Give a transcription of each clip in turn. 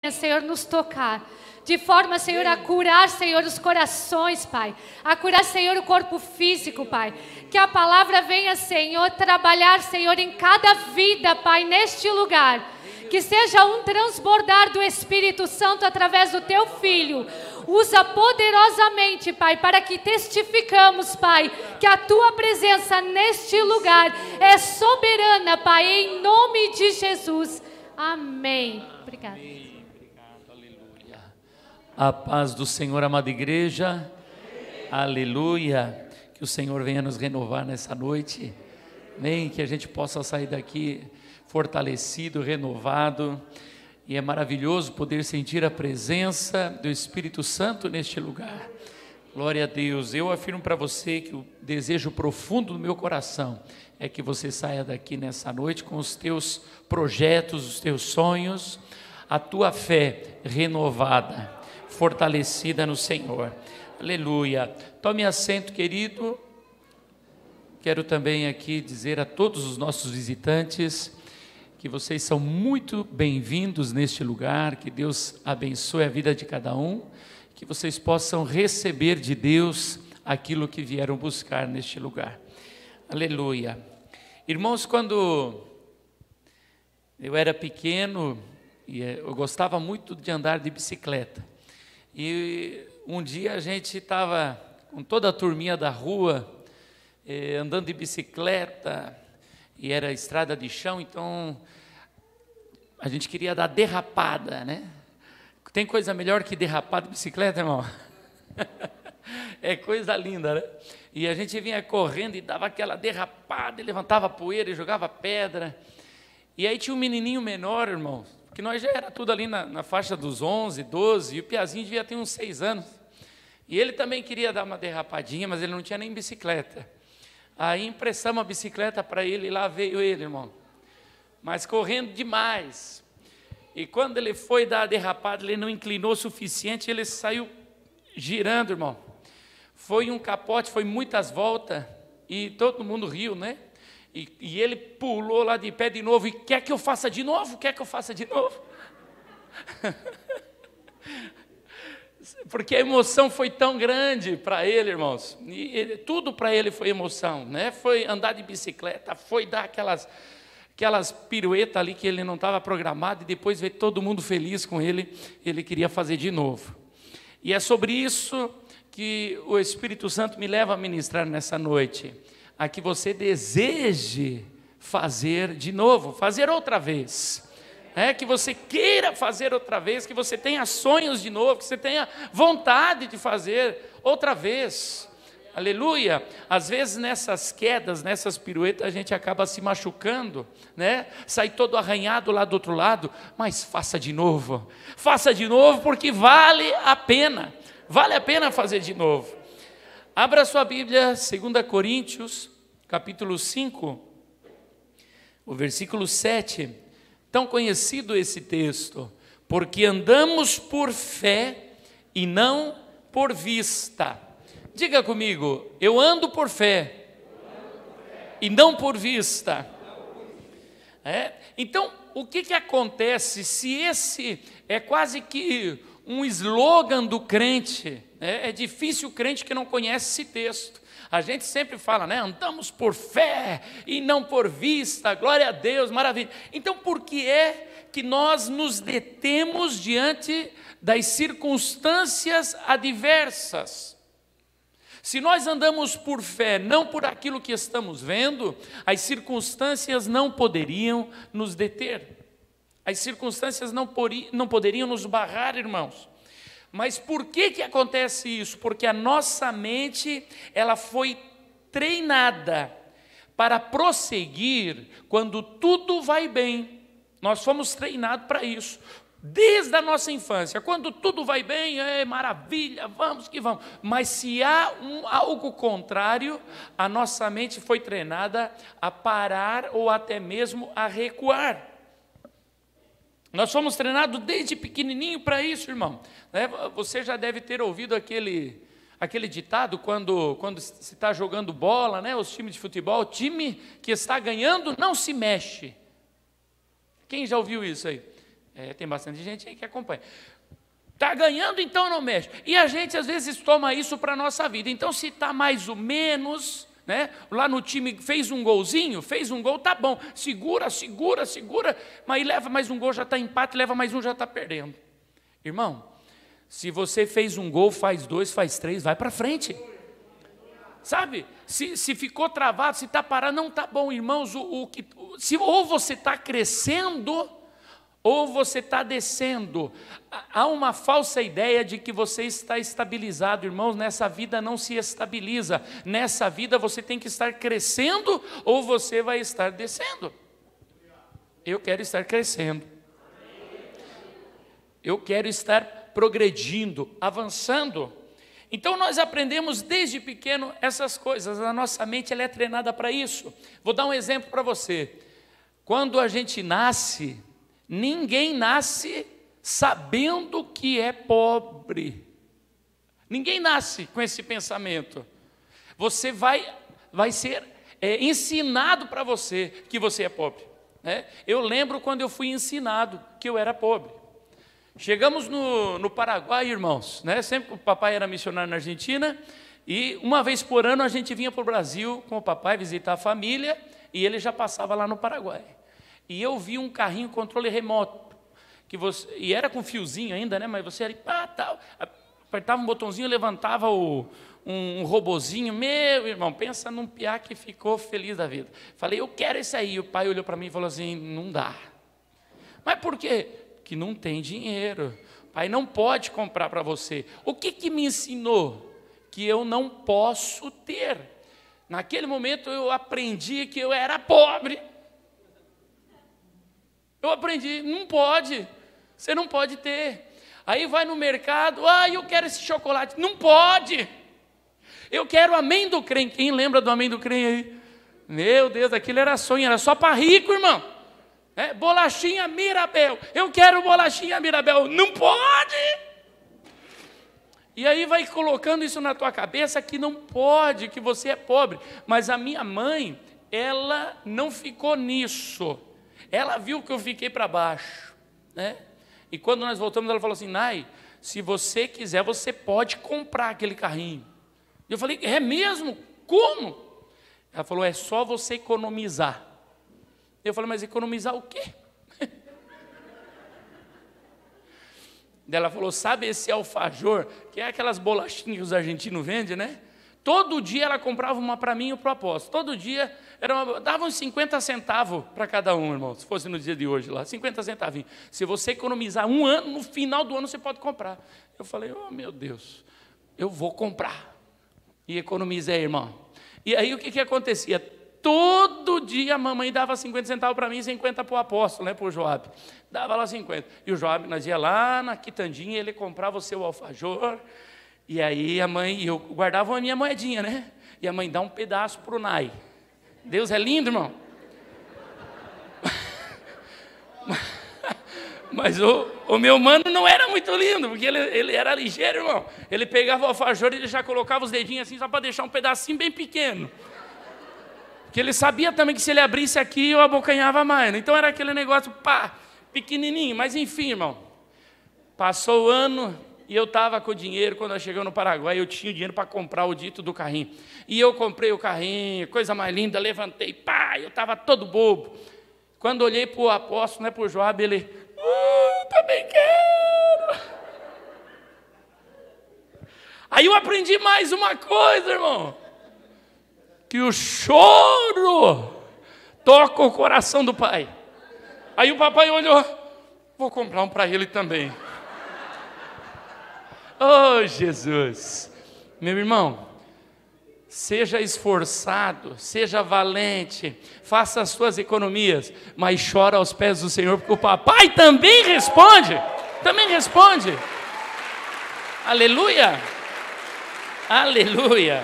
Senhor, nos tocar. De forma, Senhor, a curar, Senhor, os corações, Pai. A curar, Senhor, o corpo físico, Pai. Que a palavra venha, Senhor, trabalhar, Senhor, em cada vida, Pai, neste lugar. Que seja um transbordar do Espírito Santo através do Teu Filho. Usa poderosamente, Pai, para que testificamos, Pai, que a Tua presença neste lugar é soberana, Pai, em nome de Jesus. Amém. Obrigada. Amém. Obrigado, aleluia. A paz do Senhor, amada igreja. Aleluia. Que o Senhor venha nos renovar nessa noite. Amém. Que a gente possa sair daqui fortalecido, renovado. E é maravilhoso poder sentir a presença do Espírito Santo neste lugar. Glória a Deus. Eu afirmo para você que o desejo profundo do meu coração é que você saia daqui nessa noite com os teus projetos, os teus sonhos, a tua fé renovada, fortalecida no Senhor. Aleluia. Tome assento, querido. Quero também aqui dizer a todos os nossos visitantes que vocês são muito bem-vindos neste lugar, que Deus abençoe a vida de cada um, que vocês possam receber de Deus aquilo que vieram buscar neste lugar. Aleluia. Irmãos, quando eu era pequeno, eu gostava muito de andar de bicicleta, e um dia a gente estava com toda a turminha da rua, andando de bicicleta, e era estrada de chão, então a gente queria dar derrapada, né? Tem coisa melhor que derrapar de bicicleta, irmão? É coisa linda, né? E a gente vinha correndo e dava aquela derrapada, e levantava poeira e jogava pedra. E aí tinha um menininho menor, irmão, que nós já era tudo ali na faixa dos 11, 12, e o piazinho devia ter uns 6 anos. E ele também queria dar uma derrapadinha, mas ele não tinha nem bicicleta. Aí emprestamos a bicicleta para ele e lá veio ele, irmão. Mas correndo demais. E quando ele foi dar a derrapada, ele não inclinou o suficiente, ele saiu girando, irmão. Foi um capote, foi muitas voltas, e todo mundo riu, né? E ele pulou lá de pé de novo, e quer que eu faça de novo? Quer que eu faça de novo? Porque a emoção foi tão grande para ele, irmãos, e tudo para ele foi emoção, né? Foi andar de bicicleta, foi dar aquelas piruetas ali que ele não estava programado, e depois ver todo mundo feliz com ele, ele queria fazer de novo. E é sobre isso que o Espírito Santo me leva a ministrar nessa noite, a que você deseje fazer de novo, fazer outra vez. Que você queira fazer outra vez, que você tenha sonhos de novo, que você tenha vontade de fazer outra vez. Aleluia. Às vezes nessas quedas, nessas piruetas, a gente acaba se machucando, né? Sai todo arranhado lá do outro lado, mas faça de novo porque vale a pena fazer de novo. Abra sua Bíblia, 2 Coríntios, capítulo 5, o versículo 7. Tão conhecido esse texto, porque andamos por fé e não por vista. Diga comigo, eu ando por fé e não por vista. Então, o que acontece se esse é quase que um slogan do crente? É difícil o crente que não conhece esse texto. A gente sempre fala, né? Andamos por fé e não por vista, glória a Deus, maravilha. Então, por que é que nós nos detemos diante das circunstâncias adversas? Se nós andamos por fé, não por aquilo que estamos vendo, as circunstâncias não poderiam nos deter. As circunstâncias não poderiam nos barrar, irmãos. Mas por que acontece isso? Porque a nossa mente, ela foi treinada para prosseguir quando tudo vai bem. Nós fomos treinados para isso, desde a nossa infância. Quando tudo vai bem, é maravilha, vamos que vamos. Mas se há algo contrário, a nossa mente foi treinada a parar ou até mesmo a recuar. Nós fomos treinados desde pequenininho para isso, irmão. Você já deve ter ouvido aquele ditado, quando se está jogando bola, né, os times de futebol, o time que está ganhando não se mexe. Quem já ouviu isso aí? Tem bastante gente aí que acompanha. Está ganhando, então não mexe. E a gente, às vezes, toma isso para a nossa vida. Então, se está mais ou menos, né? Lá no time fez um golzinho, fez um gol, tá bom. Segura, mas leva mais um gol, já está empate, leva mais um, já está perdendo. Irmão, se você fez um gol, faz 2, faz 3, vai para frente. Sabe? Se ficou travado, se está parado, não está bom, irmãos. Ou você está crescendo, ou você está descendo. Há uma falsa ideia de que você está estabilizado, irmãos. Nessa vida não se estabiliza. Nessa vida você tem que estar crescendo, ou você vai estar descendo. Eu quero estar crescendo. Eu quero estar progredindo, avançando. Então nós aprendemos desde pequeno essas coisas. A nossa mente ela é treinada para isso. Vou dar um exemplo para você. Quando a gente nasce, ninguém nasce sabendo que é pobre. Ninguém nasce com esse pensamento. Você vai ser ensinado para você que você é pobre, né? Eu lembro quando eu fui ensinado que eu era pobre. Chegamos no Paraguai, irmãos, né? Sempre o papai era missionário na Argentina, e uma vez por ano a gente vinha para o Brasil com o papai visitar a família, e ele já passava lá no Paraguai. E eu vi um carrinho controle remoto, e era com fiozinho ainda, né? Mas você era tal, apertava um botãozinho, levantava um robozinho. Meu irmão, pensa num piá que ficou feliz da vida. Falei, eu quero esse aí. O pai olhou para mim e falou assim, não dá. Mas por quê? Que não tem dinheiro. O pai não pode comprar para você. O que me ensinou? Que eu não posso ter. Naquele momento eu aprendi que eu era pobre. Eu aprendi, não pode. Você não pode ter. Aí vai no mercado, eu quero esse chocolate. Não pode. Eu quero amendoim. Quem lembra do amendoim aí? Meu Deus, aquilo era sonho, era só para rico, irmão. Bolachinha Mirabel. Eu quero bolachinha Mirabel. Não pode. E aí vai colocando isso na tua cabeça que não pode, que você é pobre. Mas a minha mãe, ela não ficou nisso. Ela viu que eu fiquei para baixo, né? E quando nós voltamos, ela falou assim, Nai, se você quiser, você pode comprar aquele carrinho. E eu falei, é mesmo? Como? Ela falou, é só você economizar. Eu falei, mas economizar o quê? Ela falou, sabe esse alfajor, que é aquelas bolachinhas que os argentinos vendem, né? Todo dia ela comprava uma para mim e para o apóstolo. Todo dia dava uns 50 centavos para cada um, irmão. Se fosse no dia de hoje lá, 50 centavinhos. Se você economizar um ano, no final do ano você pode comprar. Eu falei, oh meu Deus, eu vou comprar. E economizei, irmão. E aí o que acontecia? Todo dia a mamãe dava 50 centavos para mim e 50 para o apóstolo, né, para o Joab. Dava lá 50. E o Joab, nós ia lá na quitandinha, ele comprava o seu alfajor. E aí a mãe, eu guardava a minha moedinha, né? E a mãe dá um pedaço para o Nai. Deus é lindo, irmão. Mas o meu mano não era muito lindo, porque ele era ligeiro, irmão. Ele pegava o alfajor e ele já colocava os dedinhos assim, só para deixar um pedacinho bem pequeno. Porque ele sabia também que se ele abrisse aqui, eu abocanhava mais. Então era aquele negócio, pequenininho. Mas enfim, irmão. Passou o ano e eu estava com o dinheiro. Quando eu cheguei no Paraguai, eu tinha o dinheiro para comprar o dito do carrinho. E eu comprei o carrinho, coisa mais linda, levantei, eu estava todo bobo. Quando olhei para o apóstolo, né, para o Joab, ele, também quero. Aí eu aprendi mais uma coisa, irmão. Que o choro toca o coração do pai. Aí o papai olhou, vou comprar um para ele também. Oh, Jesus. Meu irmão, seja esforçado, seja valente, faça as suas economias, mas chora aos pés do Senhor, porque o papai também responde. Também responde. Aleluia. Aleluia.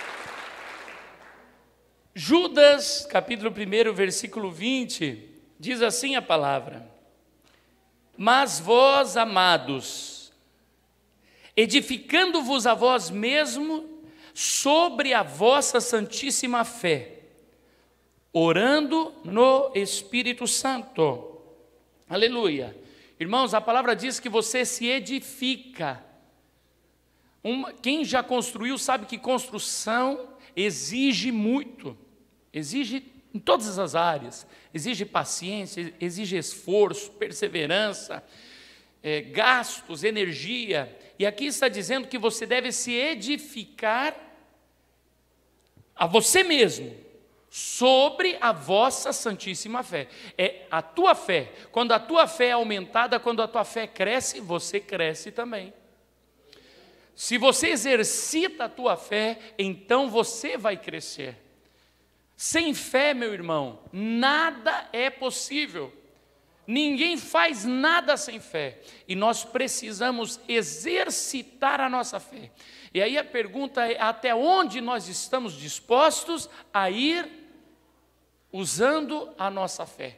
Judas, capítulo 1, versículo 20, diz assim a palavra: mas vós, amados, edificando-vos a vós mesmo sobre a vossa santíssima fé, orando no Espírito Santo. Aleluia. Irmãos, a palavra diz que você se edifica. Quem já construiu sabe que construção exige muito, exige em todas as áreas, exige paciência, exige esforço, perseverança, gastos, energia. E aqui está dizendo que você deve se edificar a você mesmo, sobre a vossa santíssima fé. É a tua fé. Quando a tua fé é aumentada, quando a tua fé cresce, você cresce também. Se você exercita a tua fé, então você vai crescer. Sem fé, meu irmão, nada é possível. Ninguém faz nada sem fé. E nós precisamos exercitar a nossa fé. E aí a pergunta é: até onde nós estamos dispostos a ir usando a nossa fé?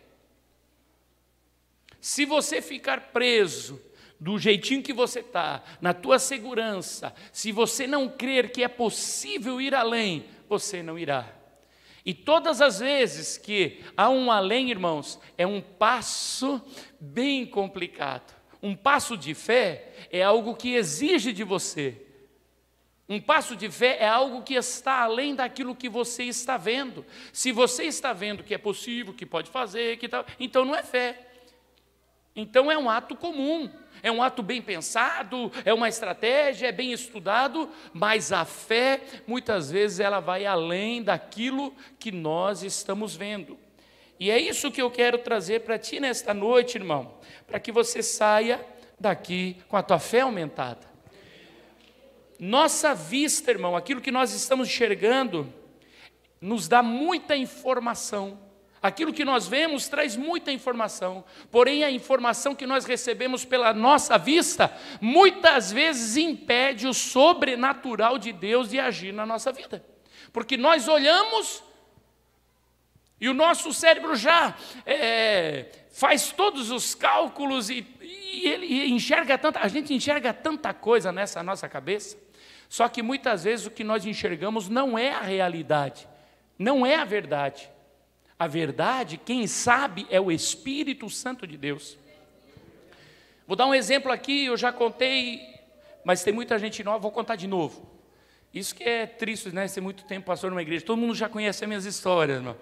Se você ficar preso do jeitinho que você está, na tua segurança, se você não crer que é possível ir além, você não irá. E todas as vezes que há um além, irmãos, é um passo bem complicado. Um passo de fé é algo que exige de você. Um passo de fé é algo que está além daquilo que você está vendo. Se você está vendo que é possível, que pode fazer, que tal, então não é fé. Então é um ato comum, é um ato bem pensado, é uma estratégia, é bem estudado, mas a fé, muitas vezes, ela vai além daquilo que nós estamos vendo. E é isso que eu quero trazer para ti nesta noite, irmão, para que você saia daqui com a tua fé aumentada. Nossa vista, irmão, aquilo que nós estamos enxergando, nos dá muita informação. Aquilo que nós vemos traz muita informação, porém a informação que nós recebemos pela nossa vista, muitas vezes impede o sobrenatural de Deus de agir na nossa vida. Porque nós olhamos e o nosso cérebro já faz todos os cálculos e ele enxerga a gente enxerga tanta coisa nessa nossa cabeça, só que muitas vezes o que nós enxergamos não é a realidade, não é a verdade. A verdade, quem sabe, é o Espírito Santo de Deus. Vou dar um exemplo aqui, eu já contei, mas tem muita gente nova, vou contar de novo. Isso que é triste, né? Ser muito tempo pastor numa igreja, todo mundo já conhece as minhas histórias, irmão.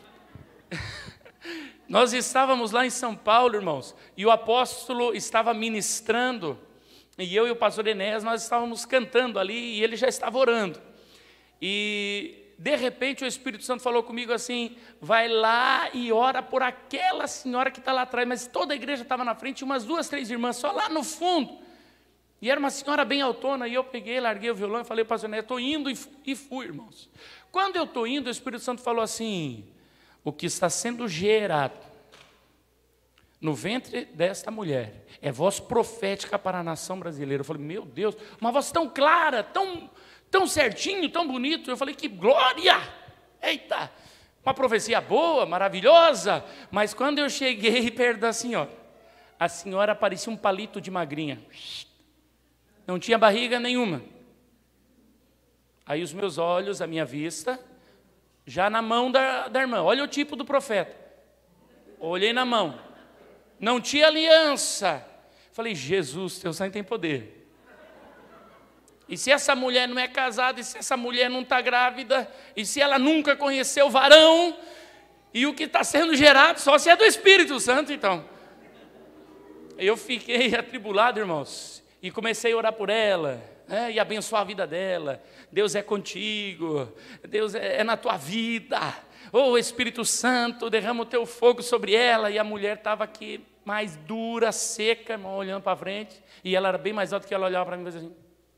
Nós estávamos lá em São Paulo, irmãos, e o apóstolo estava ministrando, e eu e o pastor Enéas, nós estávamos cantando ali, e ele já estava orando. E de repente o Espírito Santo falou comigo assim: vai lá e ora por aquela senhora que está lá atrás. Mas toda a igreja estava na frente, umas 2, 3 irmãs, só lá no fundo. E era uma senhora bem autona, e eu peguei, larguei o violão e falei para o pastor Neto: estou indo, e fui, irmãos. Quando eu estou indo, o Espírito Santo falou assim: o que está sendo gerado no ventre desta mulher é voz profética para a nação brasileira. Eu falei: meu Deus, uma voz tão clara, tão certinho, tão bonito. Eu falei: que glória! Eita! Uma profecia boa, maravilhosa. Mas quando eu cheguei perto da senhora, a senhora parecia um palito de magrinha. Não tinha barriga nenhuma. Aí os meus olhos, a minha vista, já na mão da irmã. Olha o tipo do profeta. Olhei na mão. Não tinha aliança. Falei: Jesus, teu sangue tem poder. E se essa mulher não é casada, e se essa mulher não está grávida, e se ela nunca conheceu varão, e o que está sendo gerado só se é do Espírito Santo, então. Eu fiquei atribulado, irmãos, e comecei a orar por ela, e abençoar a vida dela. Deus é contigo, Deus é na tua vida. Oh, Espírito Santo, derrama o teu fogo sobre ela. E a mulher estava aqui mais dura, seca, irmão, olhando para frente, e ela era bem mais alta que ela olhava para mim e assim.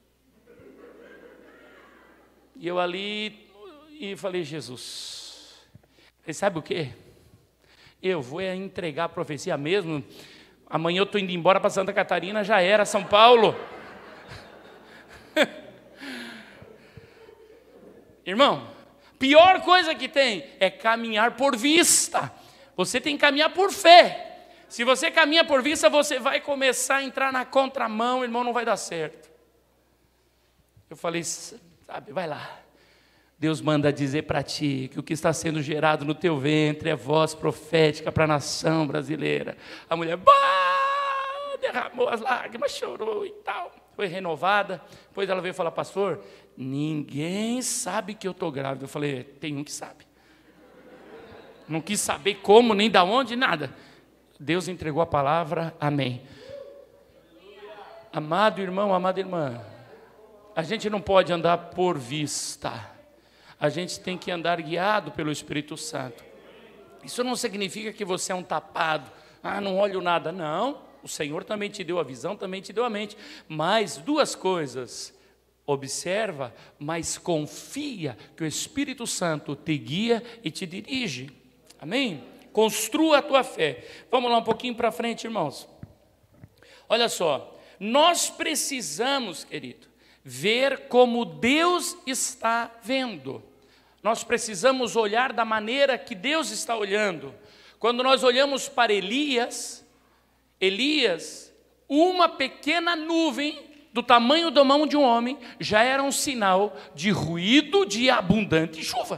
E eu ali, e falei: Jesus, você sabe o quê? Eu vou entregar a profecia mesmo. Amanhã eu estou indo embora para Santa Catarina, já era, São Paulo. Irmão, pior coisa que tem é caminhar por vista. Você tem que caminhar por fé. Se você caminha por vista, você vai começar a entrar na contramão, irmão, não vai dar certo. Eu falei: sabe, vai lá. Deus manda dizer para ti que o que está sendo gerado no teu ventre é voz profética para a nação brasileira. A mulher: bah! derramou as lágrimas, chorou e tal. Foi renovada. Depois ela veio falar, pastor, ninguém sabe que eu estou grávida. Eu falei, tem um que sabe. Não quis saber como, nem da onde, nada. Deus entregou a palavra, amém. Amado irmão, amada irmã, a gente não pode andar por vista. A gente tem que andar guiado pelo Espírito Santo. Isso não significa que você é um tapado. Não olho nada. Não, o Senhor também te deu a visão, também te deu a mente. Mas duas coisas. Observa, mas confia que o Espírito Santo te guia e te dirige. Amém? Construa a tua fé. Vamos lá um pouquinho para frente, irmãos. Olha só. Nós precisamos, querido, ver como Deus está vendo. Nós precisamos olhar da maneira que Deus está olhando. Quando nós olhamos para Elias, uma pequena nuvem do tamanho da mão de um homem já era um sinal de ruído de abundante chuva.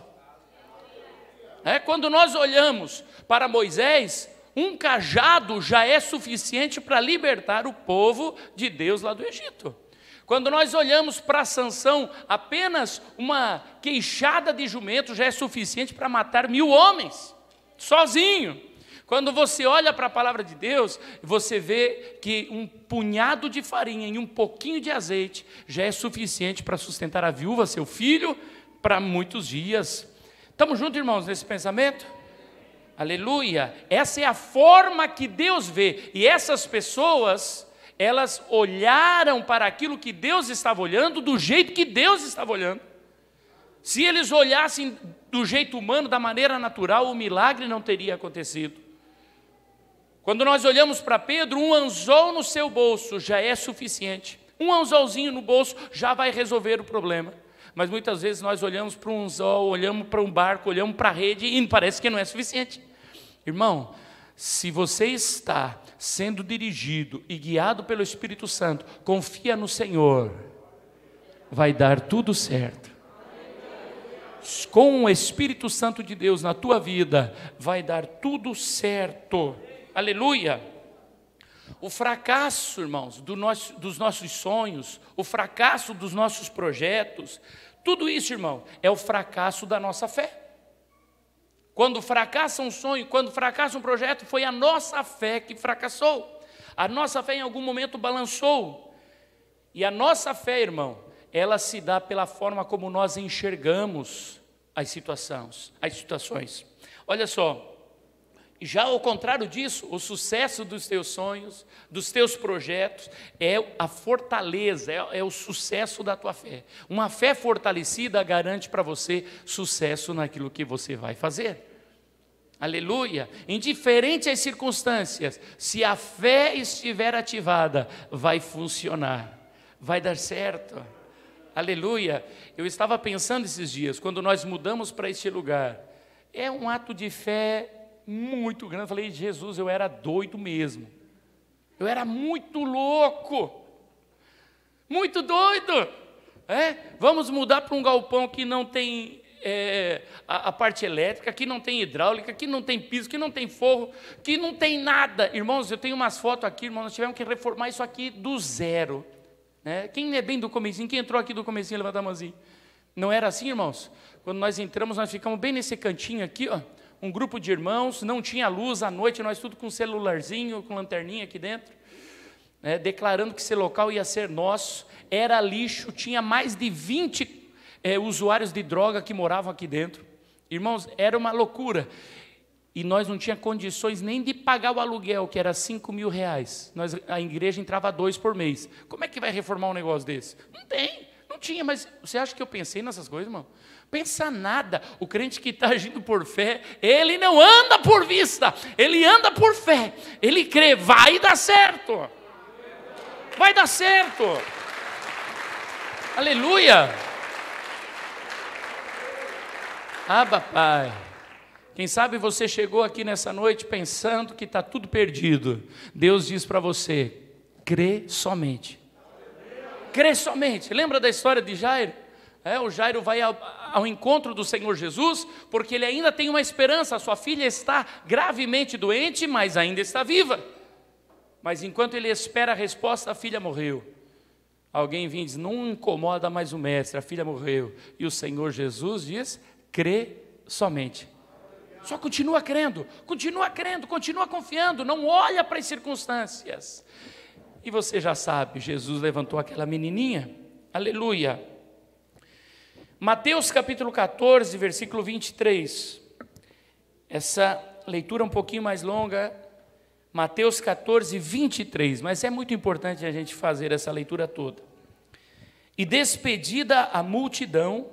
Quando nós olhamos para Moisés, um cajado já é suficiente para libertar o povo de Deus lá do Egito. Quando nós olhamos para Sansão, apenas uma queixada de jumento já é suficiente para matar 1000 homens, sozinho. Quando você olha para a palavra de Deus, você vê que um punhado de farinha e um pouquinho de azeite já é suficiente para sustentar a viúva, seu filho, para muitos dias. Estamos juntos, irmãos, nesse pensamento? Aleluia, essa é a forma que Deus vê, e essas pessoas, elas olharam para aquilo que Deus estava olhando, do jeito que Deus estava olhando. Se eles olhassem do jeito humano, da maneira natural, o milagre não teria acontecido. Quando nós olhamos para Pedro, um anzol no seu bolso já é suficiente, um anzolzinho no bolso já vai resolver o problema. Mas muitas vezes nós olhamos para um anzol, olhamos para um barco, olhamos para a rede e parece que não é suficiente. Irmão, se você está sendo dirigido e guiado pelo Espírito Santo, confia no Senhor, vai dar tudo certo. Com o Espírito Santo de Deus na tua vida, vai dar tudo certo. Aleluia. O fracasso, irmãos, dos nossos sonhos, o fracasso dos nossos projetos, tudo isso, irmão, é o fracasso da nossa fé. Quando fracassa um sonho, quando fracassa um projeto, foi a nossa fé que fracassou. A nossa fé em algum momento balançou. E a nossa fé, irmão, ela se dá pela forma como nós enxergamos as situações. Olha só. Já ao contrário disso, o sucesso dos teus sonhos, dos teus projetos, é a fortaleza, é o sucesso da tua fé. Uma fé fortalecida garante para você sucesso naquilo que você vai fazer. Aleluia! Indiferente às circunstâncias, se a fé estiver ativada, vai funcionar, vai dar certo. Aleluia! Eu estava pensando esses dias, quando nós mudamos para este lugar, é um ato de fé muito grande. Eu falei, Jesus, eu era doido mesmo. Eu era muito louco. Muito doido. Vamos mudar para um galpão que não tem a parte elétrica, que não tem hidráulica, que não tem piso, que não tem forro, que não tem nada. Irmãos, eu tenho umas fotos aqui, irmãos, nós tivemos que reformar isso aqui do zero. Quem é bem do comecinho, quem entrou aqui do comecinho, levanta a mãozinha. Não era assim, irmãos? Quando nós entramos, nós ficamos bem nesse cantinho aqui, ó. Um grupo de irmãos, não tinha luz à noite, nós tudo com celularzinho, com lanterninha aqui dentro, declarando que esse local ia ser nosso, era lixo, tinha mais de 20 usuários de droga que moravam aqui dentro. Irmãos, era uma loucura, e nós não tínhamos condições nem de pagar o aluguel, que era 5 mil reais, a igreja entrava 2 por mês. Como é que vai reformar um negócio desse? Não tinha, mas você acha que eu pensei nessas coisas, irmão? Pensa nada. O crente que está agindo por fé, ele não anda por vista, ele anda por fé. Ele crê, vai dar certo. Vai dar certo. Aleluia. Pai. Quem sabe você chegou aqui nessa noite pensando que está tudo perdido. Deus diz para você, crê somente. Crê somente. Lembra da história de Jairo? O Jairo vai ao encontro do Senhor Jesus, porque ele ainda tem uma esperança. A sua filha está gravemente doente, mas ainda está viva. mas enquanto ele espera a resposta, a filha morreu. Alguém vem e diz, não incomoda mais o mestre, a filha morreu. E o Senhor Jesus diz, crê somente. Só continua crendo, continua confiando, não olha para as circunstâncias. E você já sabe, Jesus levantou aquela menininha, aleluia. Mateus capítulo 14, versículo 23. Essa leitura um pouquinho mais longa, Mateus 14, 23, mas é muito importante a gente fazer essa leitura toda. E despedida a multidão,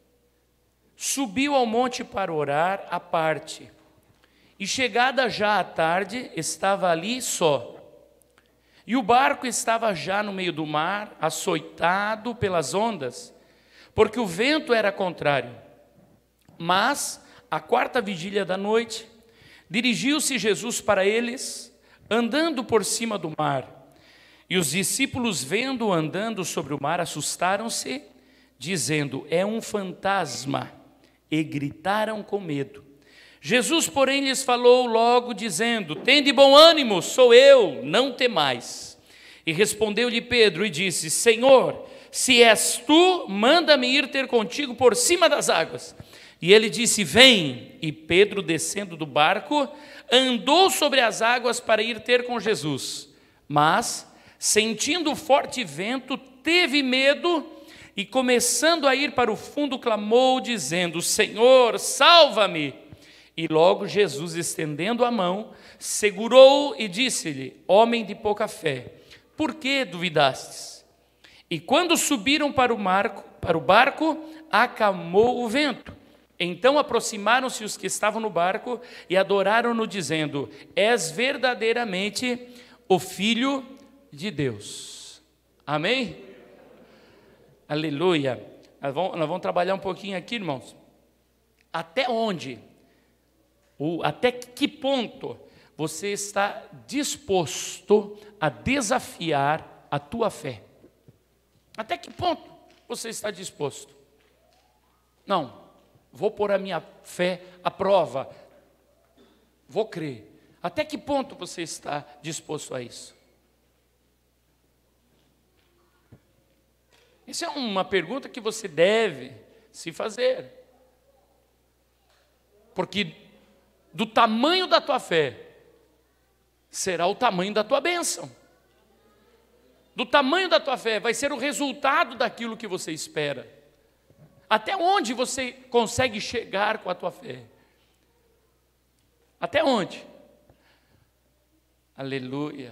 subiu ao monte para orar à parte. E chegada já a tarde, estava ali só. E o barco estava já no meio do mar, açoitado pelas ondas, porque o vento era contrário. Mas, à quarta vigília da noite, dirigiu-se Jesus para eles, andando por cima do mar. E os discípulos, vendo-o andando sobre o mar, assustaram-se, dizendo, é um fantasma, e gritaram com medo. Jesus, porém, lhes falou logo, dizendo, tende bom ânimo, sou eu, não temais. E respondeu-lhe Pedro e disse, Senhor, se és tu, manda-me ir ter contigo por cima das águas. E ele disse, vem. E Pedro, descendo do barco, andou sobre as águas para ir ter com Jesus. Mas, sentindo o forte vento, teve medo e, começando a ir para o fundo, clamou, dizendo, Senhor, salva-me. E logo Jesus, estendendo a mão, segurou-o e disse-lhe, homem de pouca fé, por que duvidastes? E quando subiram para o barco, acalmou o vento. Então aproximaram-se os que estavam no barco e adoraram-no, dizendo, és verdadeiramente o Filho de Deus. Amém? Aleluia. Nós vamos trabalhar um pouquinho aqui, irmãos. Até onde? Até que ponto você está disposto a desafiar a tua fé? Até que ponto você está disposto? Não, vou pôr a minha fé à prova, vou crer. Até que ponto você está disposto a isso? Essa é uma pergunta que você deve se fazer. Porque do tamanho da tua fé, será o tamanho da tua bênção. Do tamanho da tua fé, vai ser o resultado daquilo que você espera. Até onde você consegue chegar com a tua fé? Até onde? Aleluia.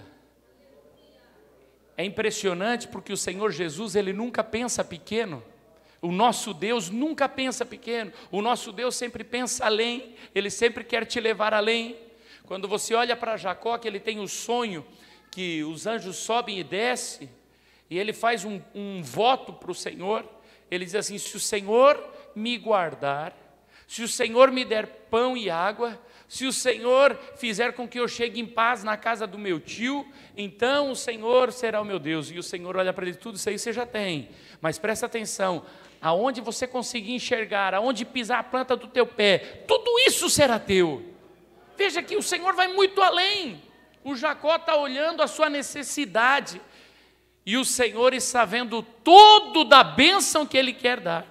É impressionante porque o Senhor Jesus, Ele nunca pensa pequeno. O nosso Deus nunca pensa pequeno. O nosso Deus sempre pensa além. Ele sempre quer te levar além. Quando você olha para Jacó, que ele tem o sonho que os anjos sobem e descem, e ele faz um voto para o Senhor. Ele diz assim, se o Senhor me guardar, se o Senhor me der pão e água, se o Senhor fizer com que eu chegue em paz na casa do meu tio, então o Senhor será o meu Deus. E o Senhor olha para ele, tudo isso aí você já tem, mas presta atenção, aonde você conseguir enxergar, aonde pisar a planta do teu pé, tudo isso será teu. Veja que o Senhor vai muito além. O Jacó está olhando a sua necessidade, e o Senhor está vendo todo da bênção que Ele quer dar.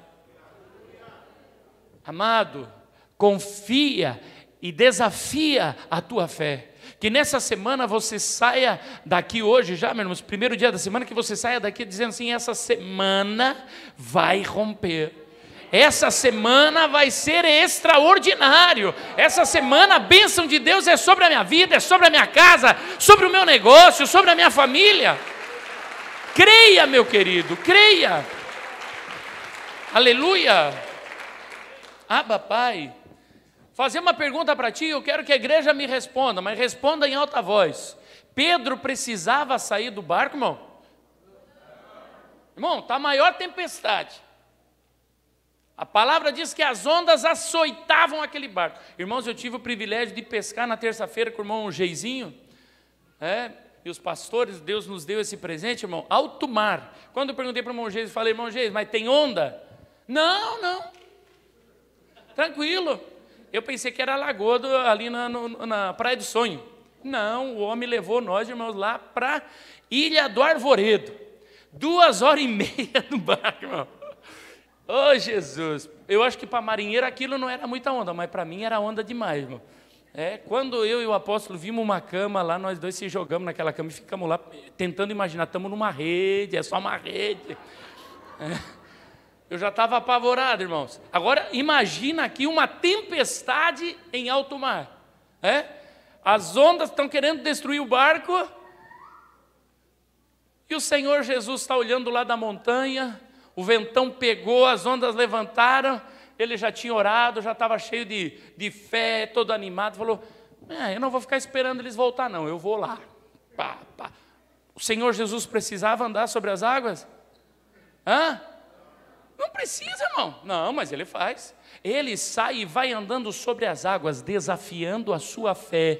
Amado, confia e desafia a tua fé. Que nessa semana você saia daqui hoje já, meu irmão, primeiro dia da semana, que você saia daqui dizendo assim, essa semana vai romper. Essa semana vai ser extraordinário. Essa semana a bênção de Deus é sobre a minha vida, é sobre a minha casa, sobre o meu negócio, sobre a minha família. Creia, meu querido, creia. Aleluia. Abba, Pai. Fazer uma pergunta para ti, eu quero que a igreja me responda, mas responda em alta voz. Pedro precisava sair do barco, irmão? Irmão, está a maior tempestade. A palavra diz que as ondas açoitavam aquele barco. Irmãos, eu tive o privilégio de pescar na terça-feira com o irmão Geizinho. E os pastores, Deus nos deu esse presente, irmão, alto mar. Quando eu perguntei para o irmão Geis, falei, irmão Geis, mas tem onda? Não. Tranquilo. Eu pensei que era a lagoa ali na Praia do Sonho. Não, o homem levou nós, irmãos, lá para Ilha do Arvoredo. 2h30 no barco, irmão. Ô, Jesus! Eu acho que para marinheiro aquilo não era muita onda, mas para mim era onda demais, irmão. Quando eu e o apóstolo vimos uma cama lá, nós dois se jogamos naquela cama e ficamos lá tentando imaginar, estamos numa rede, é só uma rede. Eu já estava apavorado, irmãos. Agora, imagina aqui uma tempestade em alto mar. As ondas estão querendo destruir o barco. E o Senhor Jesus está olhando lá da montanha. O ventão pegou, as ondas levantaram. Ele já tinha orado, já estava cheio de fé, todo animado. Falou, eu não vou ficar esperando eles voltar, não. Eu vou lá. Pá, pá. O Senhor Jesus precisava andar sobre as águas? Não precisa, irmão. Não, mas ele faz. Ele sai e vai andando sobre as águas, desafiando a sua fé.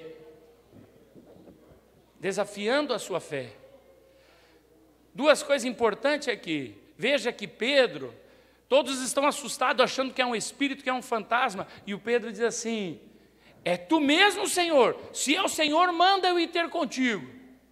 Desafiando a sua fé. Duas coisas importantes aqui. Veja que Pedro, todos estão assustados, achando que é um espírito, que é um fantasma. E o Pedro diz assim, é tu mesmo, Senhor. Se é o Senhor, manda eu ir ter contigo.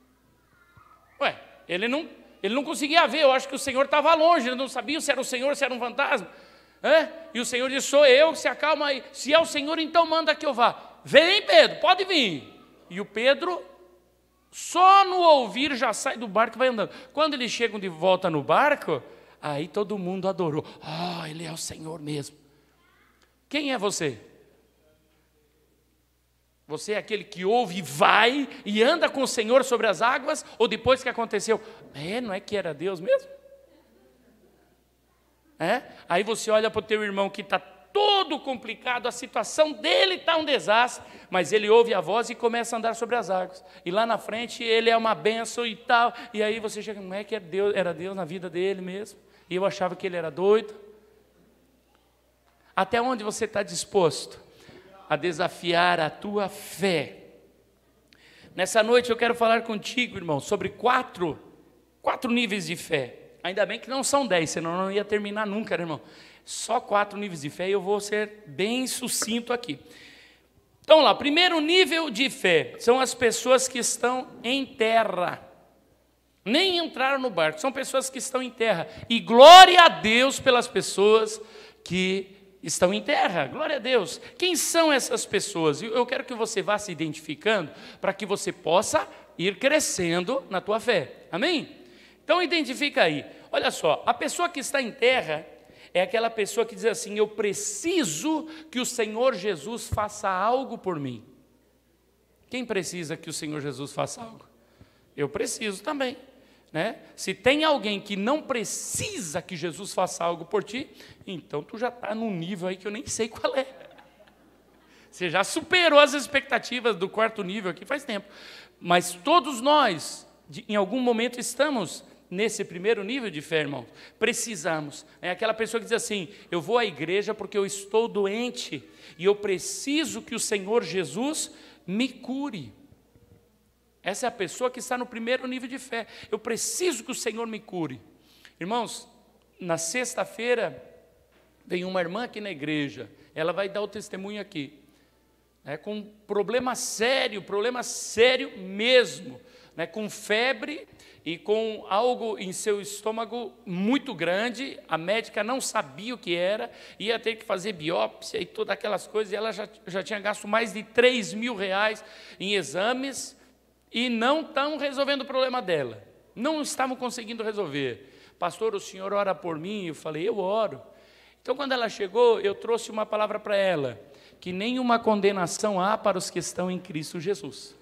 Ele não conseguia ver, eu acho que o Senhor estava longe, ele não sabia se era o Senhor, se era um fantasma. E o Senhor disse, sou eu, se acalma aí. Se é o Senhor, então manda que eu vá. Vem, Pedro, pode vir. E o Pedro, só no ouvir, já sai do barco e vai andando. Quando eles chegam de volta no barco, aí todo mundo adorou. Ele é o Senhor mesmo. Quem é você? Você é aquele que ouve e vai e anda com o Senhor sobre as águas? Ou depois que aconteceu, não é que era Deus mesmo? Aí você olha para o teu irmão que está todo complicado, a situação dele está um desastre, mas ele ouve a voz e começa a andar sobre as águas. E lá na frente ele é uma bênção e tal. E aí você chega, não é que era Deus na vida dele mesmo? E eu achava que ele era doido. Até onde você está disposto a desafiar a tua fé? Nessa noite eu quero falar contigo, irmão, sobre quatro níveis de fé. Ainda bem que não são 10, senão não ia terminar nunca, né, irmão? Só 4 níveis de fé e eu vou ser bem sucinto aqui. Então lá, primeiro nível de fé são as pessoas que estão em terra. Nem entraram no barco, são pessoas que estão em terra. E glória a Deus pelas pessoas que estão em terra, glória a Deus. Quem são essas pessoas? Eu quero que você vá se identificando para que você possa ir crescendo na tua fé, amém? Então identifica aí, olha só, a pessoa que está em terra é aquela pessoa que diz assim, eu preciso que o Senhor Jesus faça algo por mim. Quem precisa que o Senhor Jesus faça algo? Eu preciso também. Se tem alguém que não precisa que Jesus faça algo por ti, então tu já está num nível aí que eu nem sei qual é. Você já superou as expectativas do 4º nível aqui faz tempo. Mas todos nós, em algum momento, estamos nesse primeiro nível de fé, irmão. Precisamos. É aquela pessoa que diz assim, eu vou à igreja porque eu estou doente e eu preciso que o Senhor Jesus me cure. Essa é a pessoa que está no primeiro nível de fé. Eu preciso que o Senhor me cure. Irmãos, na sexta-feira, vem uma irmã aqui na igreja. Ela vai dar o testemunho aqui. Com um problema sério mesmo. Com febre e com algo em seu estômago muito grande. A médica não sabia o que era. Ia ter que fazer biópsia e todas aquelas coisas. E ela já tinha gasto mais de R$3.000 em exames. E não estão resolvendo o problema dela. Não estavam conseguindo resolver. Pastor, o senhor ora por mim? Eu falei, eu oro. Então, quando ela chegou, eu trouxe uma palavra para ela, que nenhuma condenação há para os que estão em Cristo Jesus.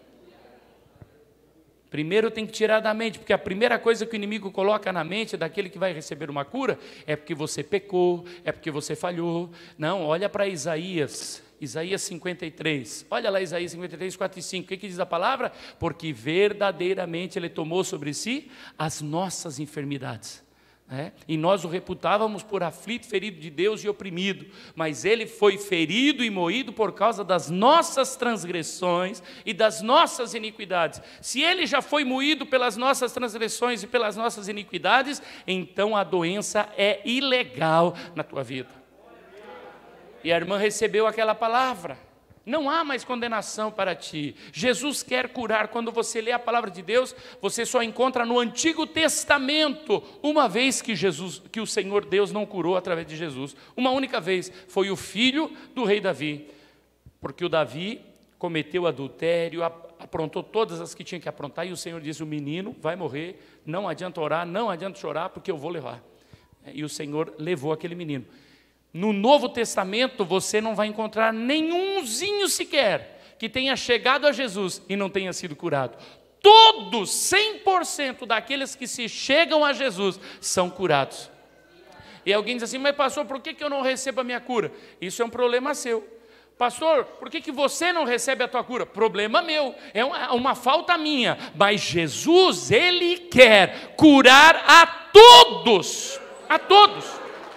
Primeiro tem que tirar da mente, porque a primeira coisa que o inimigo coloca na mente daquele que vai receber uma cura, é porque você pecou, é porque você falhou. Não, olha para Isaías 53, olha lá Isaías 53, 4 e 5, o que diz a palavra? Porque verdadeiramente Ele tomou sobre si as nossas enfermidades. E nós o reputávamos por aflito, ferido de Deus e oprimido, mas Ele foi ferido e moído por causa das nossas transgressões e das nossas iniquidades. Se Ele já foi moído pelas nossas transgressões e pelas nossas iniquidades, então a doença é ilegal na tua vida. E a irmã recebeu aquela palavra. Não há mais condenação para ti. Jesus quer curar. Quando você lê a palavra de Deus, você só encontra no Antigo Testamento uma vez que o Senhor Deus não curou através de Jesus. Uma única vez. Foi o filho do rei Davi. Porque o Davi cometeu adultério, aprontou todas as que tinha que aprontar, e o Senhor disse: o menino vai morrer, não adianta orar, não adianta chorar, porque eu vou levar. E o Senhor levou aquele menino. No Novo Testamento, você não vai encontrar nenhumzinho sequer que tenha chegado a Jesus e não tenha sido curado. Todos, 100% daqueles que se chegam a Jesus são curados. E alguém diz assim: mas pastor, por que eu não recebo a minha cura? Isso é um problema seu. Pastor, por que você não recebe a tua cura? Problema meu, é uma falta minha. Mas Jesus, Ele quer curar a todos. A todos.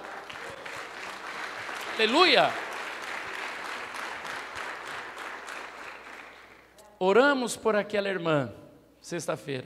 Aleluia. Oramos por aquela irmã, sexta-feira,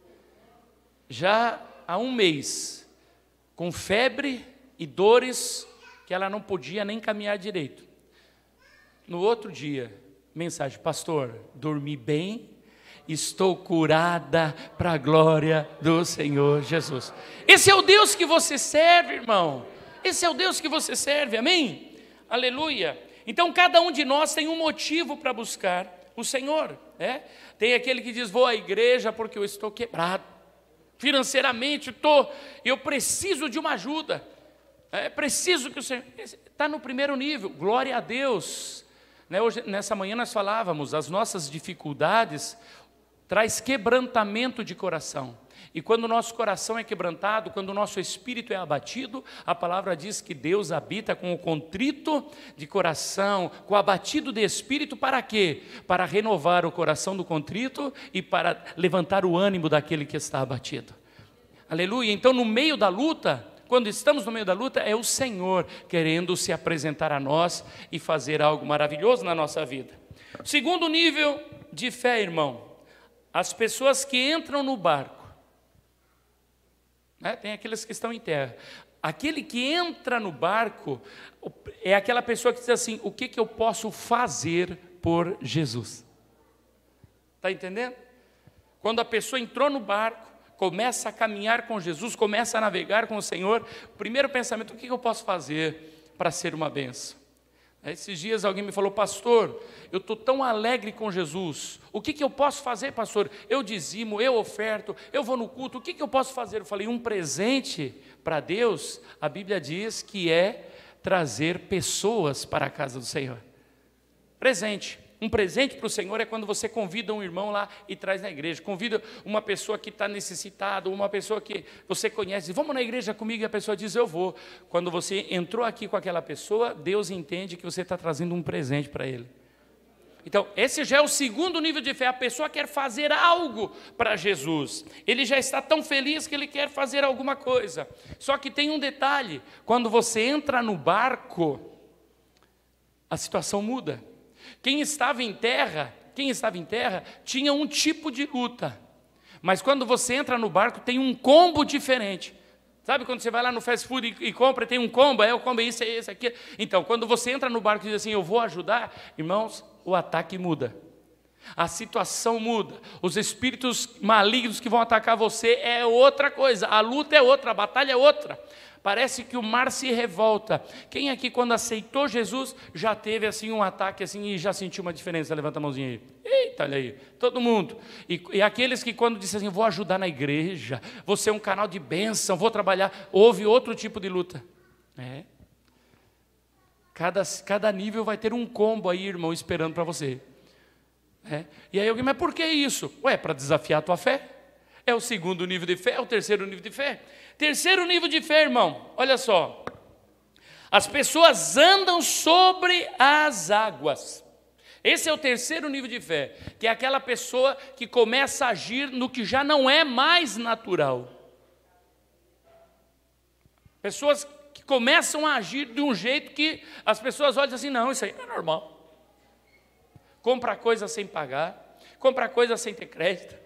já há um mês, com febre e dores, que ela não podia nem caminhar direito. No outro dia, mensagem: pastor, dormi bem, estou curada para a glória do Senhor Jesus. Esse é o Deus que você serve, irmão. Esse é o Deus que você serve, amém? Aleluia. Então cada um de nós tem um motivo para buscar o Senhor, né? Tem aquele que diz: vou à igreja porque eu estou quebrado, financeiramente eu preciso de uma ajuda, preciso que o Senhor... Está no primeiro nível, glória a Deus, né? Hoje, nessa manhã nós falávamos, as nossas dificuldades traz quebrantamento de coração. E quando o nosso coração é quebrantado, quando o nosso espírito é abatido, a palavra diz que Deus habita com o contrito de coração, com o abatido de espírito. Para quê? Para renovar o coração do contrito e para levantar o ânimo daquele que está abatido. Aleluia. Então, no meio da luta, quando estamos no meio da luta, é o Senhor querendo se apresentar a nós e fazer algo maravilhoso na nossa vida. Segundo nível de fé, irmão, as pessoas que entram no barco, tem aqueles que estão em terra. Aquele que entra no barco é aquela pessoa que diz assim: o que eu posso fazer por Jesus? Está entendendo? Quando a pessoa entrou no barco, começa a caminhar com Jesus, começa a navegar com o Senhor, o primeiro pensamento: o que eu posso fazer para ser uma bênção? Esses dias alguém me falou: pastor, eu estou tão alegre com Jesus, o que eu posso fazer, pastor? Eu dizimo, eu oferto, eu vou no culto, o que eu posso fazer? Eu falei: um presente para Deus, a Bíblia diz que é trazer pessoas para a casa do Senhor. Presente. Um presente para o Senhor é quando você convida um irmão lá e traz na igreja, convida uma pessoa que está necessitada, uma pessoa que você conhece: vamos na igreja comigo, e a pessoa diz: eu vou. Quando você entrou aqui com aquela pessoa, Deus entende que você está trazendo um presente para ele. Então, esse já é o segundo nível de fé. A pessoa quer fazer algo para Jesus, ele já está tão feliz que ele quer fazer alguma coisa. Só que tem um detalhe: quando você entra no barco, a situação muda. Quem estava em terra tinha um tipo de luta, mas quando você entra no barco tem um combo diferente. Sabe quando você vai lá no fast food e compra, tem um combo, o combo é esse aqui. Então, quando você entra no barco e diz assim: eu vou ajudar, irmãos, o ataque muda, a situação muda, os espíritos malignos que vão atacar você é outra coisa, a luta é outra, a batalha é outra. Parece que o mar se revolta. Quem aqui, quando aceitou Jesus, já teve assim um ataque assim e já sentiu uma diferença? Levanta a mãozinha aí. Eita, olha aí, todo mundo. E aqueles que, quando dizem assim: vou ajudar na igreja, vou ser um canal de bênção, vou trabalhar, houve outro tipo de luta. Cada nível vai ter um combo aí, irmão, esperando para você. E aí alguém: mas por que isso? Para desafiar a tua fé. É o segundo nível de fé, é o terceiro nível de fé. Terceiro nível de fé, irmão, olha só. As pessoas andam sobre as águas. Esse é o terceiro nível de fé, que é aquela pessoa que começa a agir no que já não é mais natural. Pessoas que começam a agir de um jeito que as pessoas olham assim: não, isso aí não é normal. Compra coisa sem pagar, compra coisa sem ter crédito.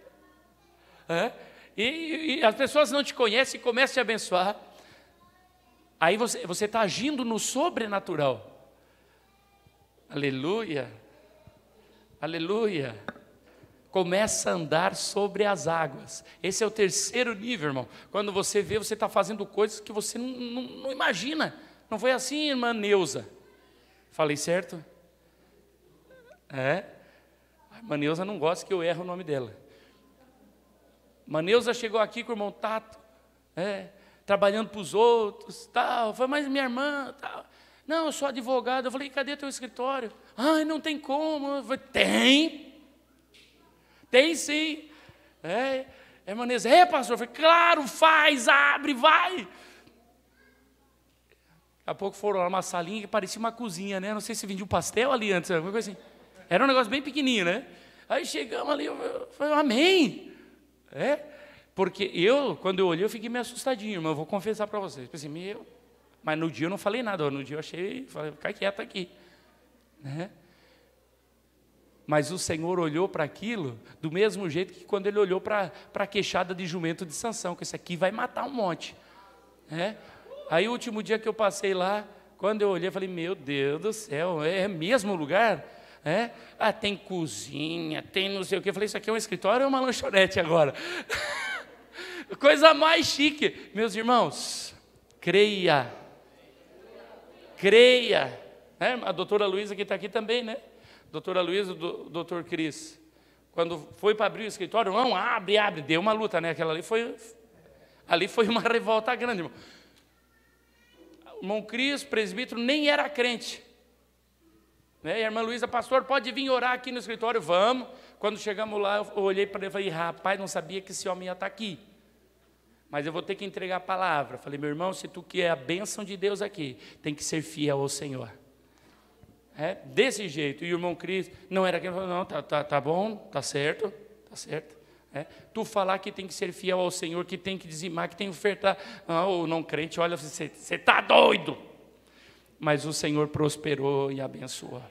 E as pessoas não te conhecem e começam a te abençoar. Aí você está agindo no sobrenatural. Aleluia. Aleluia. Começa a andar sobre as águas. Esse é o terceiro nível, irmão. Quando você vê, você está fazendo coisas que você não imagina. Não foi assim, irmã Neuza? Falei certo? A irmã Neuza não gosta que eu erre o nome dela. Irmã Neuza chegou aqui com o irmão Tato, trabalhando para os outros, tal. Falei, mas minha irmã, tal. Não, eu sou advogado. Eu falei, cadê teu escritório? Ai, não tem como. Eu falei, tem sim. Irmã Neuza, pastor? Eu falei, claro, faz, abre, vai. Daqui a pouco foram lá numa salinha que parecia uma cozinha, né? Não sei se vendia um pastel ali antes, alguma coisa assim. Era um negócio bem pequenininho, né? Aí chegamos ali, eu falei, amém. Porque quando eu olhei, eu fiquei meio assustadinho, irmão, eu vou confessar para vocês. Pensei, mas no dia eu não falei nada, no dia eu falei, fica quieto aqui. Mas o Senhor olhou para aquilo do mesmo jeito que quando Ele olhou para a queixada de jumento de Sansão, que isso aqui vai matar um monte. Aí o último dia que eu passei lá, quando eu olhei, eu falei, meu Deus do céu, é mesmo o lugar? Tem cozinha, tem não sei o quê. Eu falei, isso aqui é um escritório ou é uma lanchonete agora? Coisa mais chique. Meus irmãos, creia. A doutora Luísa que está aqui também, né? Doutora Luísa, doutor Cris. Quando foi para abrir o escritório, não, abre, deu uma luta, né? Aquela ali foi uma revolta grande, irmão. O irmão Cris, presbítero, nem era crente. E a irmã Luísa, pastor, pode vir orar aqui no escritório? Vamos. Quando chegamos lá, eu olhei para ele e falei, rapaz, não sabia que esse homem ia estar aqui. Mas eu vou ter que entregar a palavra. Falei, meu irmão, se tu quer a bênção de Deus aqui, tem que ser fiel ao Senhor. Desse jeito. E o irmão Cris não era aquele, não, tá bom, tá certo. Tu falar que tem que ser fiel ao Senhor, que tem que dizimar, que tem que ofertar. O não crente, olha, você está doido. Mas o Senhor prosperou e abençoou.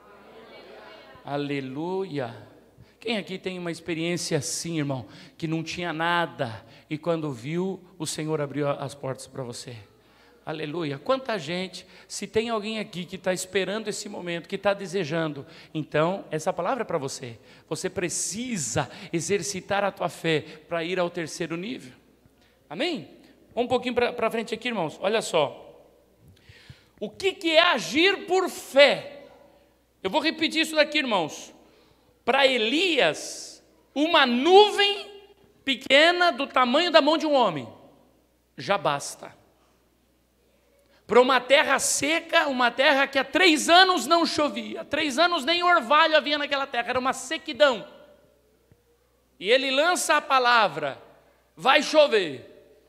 Aleluia. Quem aqui tem uma experiência assim, irmão, que não tinha nada, e quando viu, o Senhor abriu as portas para você? Aleluia. Quanta gente, se tem alguém aqui que está esperando esse momento, que está desejando, então, essa palavra é para você. Você precisa exercitar a tua fé para ir ao terceiro nível. Amém? Um pouquinho para frente aqui, irmãos. Olha só. O que é agir por fé? Eu vou repetir isso daqui, irmãos. Para Elias, uma nuvem pequena do tamanho da mão de um homem já basta. Para uma terra seca, uma terra que há 3 anos não chovia, 3 anos nem orvalho havia naquela terra, era uma sequidão. E ele lança a palavra, vai chover.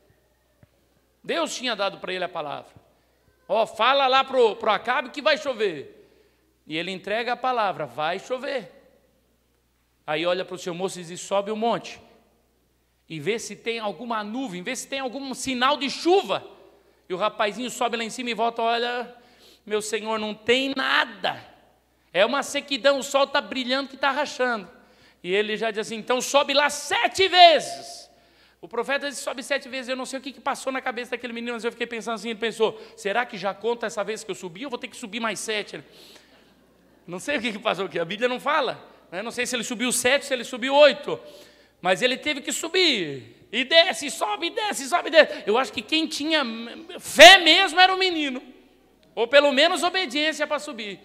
Deus tinha dado para ele a palavra. Fala lá pro Acabe que vai chover. E ele entrega a palavra, vai chover. Aí olha para o seu moço e diz, sobe o monte. E vê se tem alguma nuvem, vê se tem algum sinal de chuva. E o rapazinho sobe lá em cima e volta, olha, meu Senhor, não tem nada. É uma sequidão, o sol está brilhando que está rachando. E ele já diz assim, então sobe lá 7 vezes. O profeta disse, sobe 7 vezes. Eu não sei o que passou na cabeça daquele menino, mas eu fiquei pensando assim, ele pensou, será que já conta essa vez que eu subi? Eu vou ter que subir mais 7. Não sei o que passou aqui, a Bíblia não fala. Não sei se ele subiu 7, se ele subiu 8. Mas ele teve que subir. E desce, sobe, desce, sobe, desce. Eu acho que quem tinha fé mesmo era o menino. Ou pelo menos obediência para subir.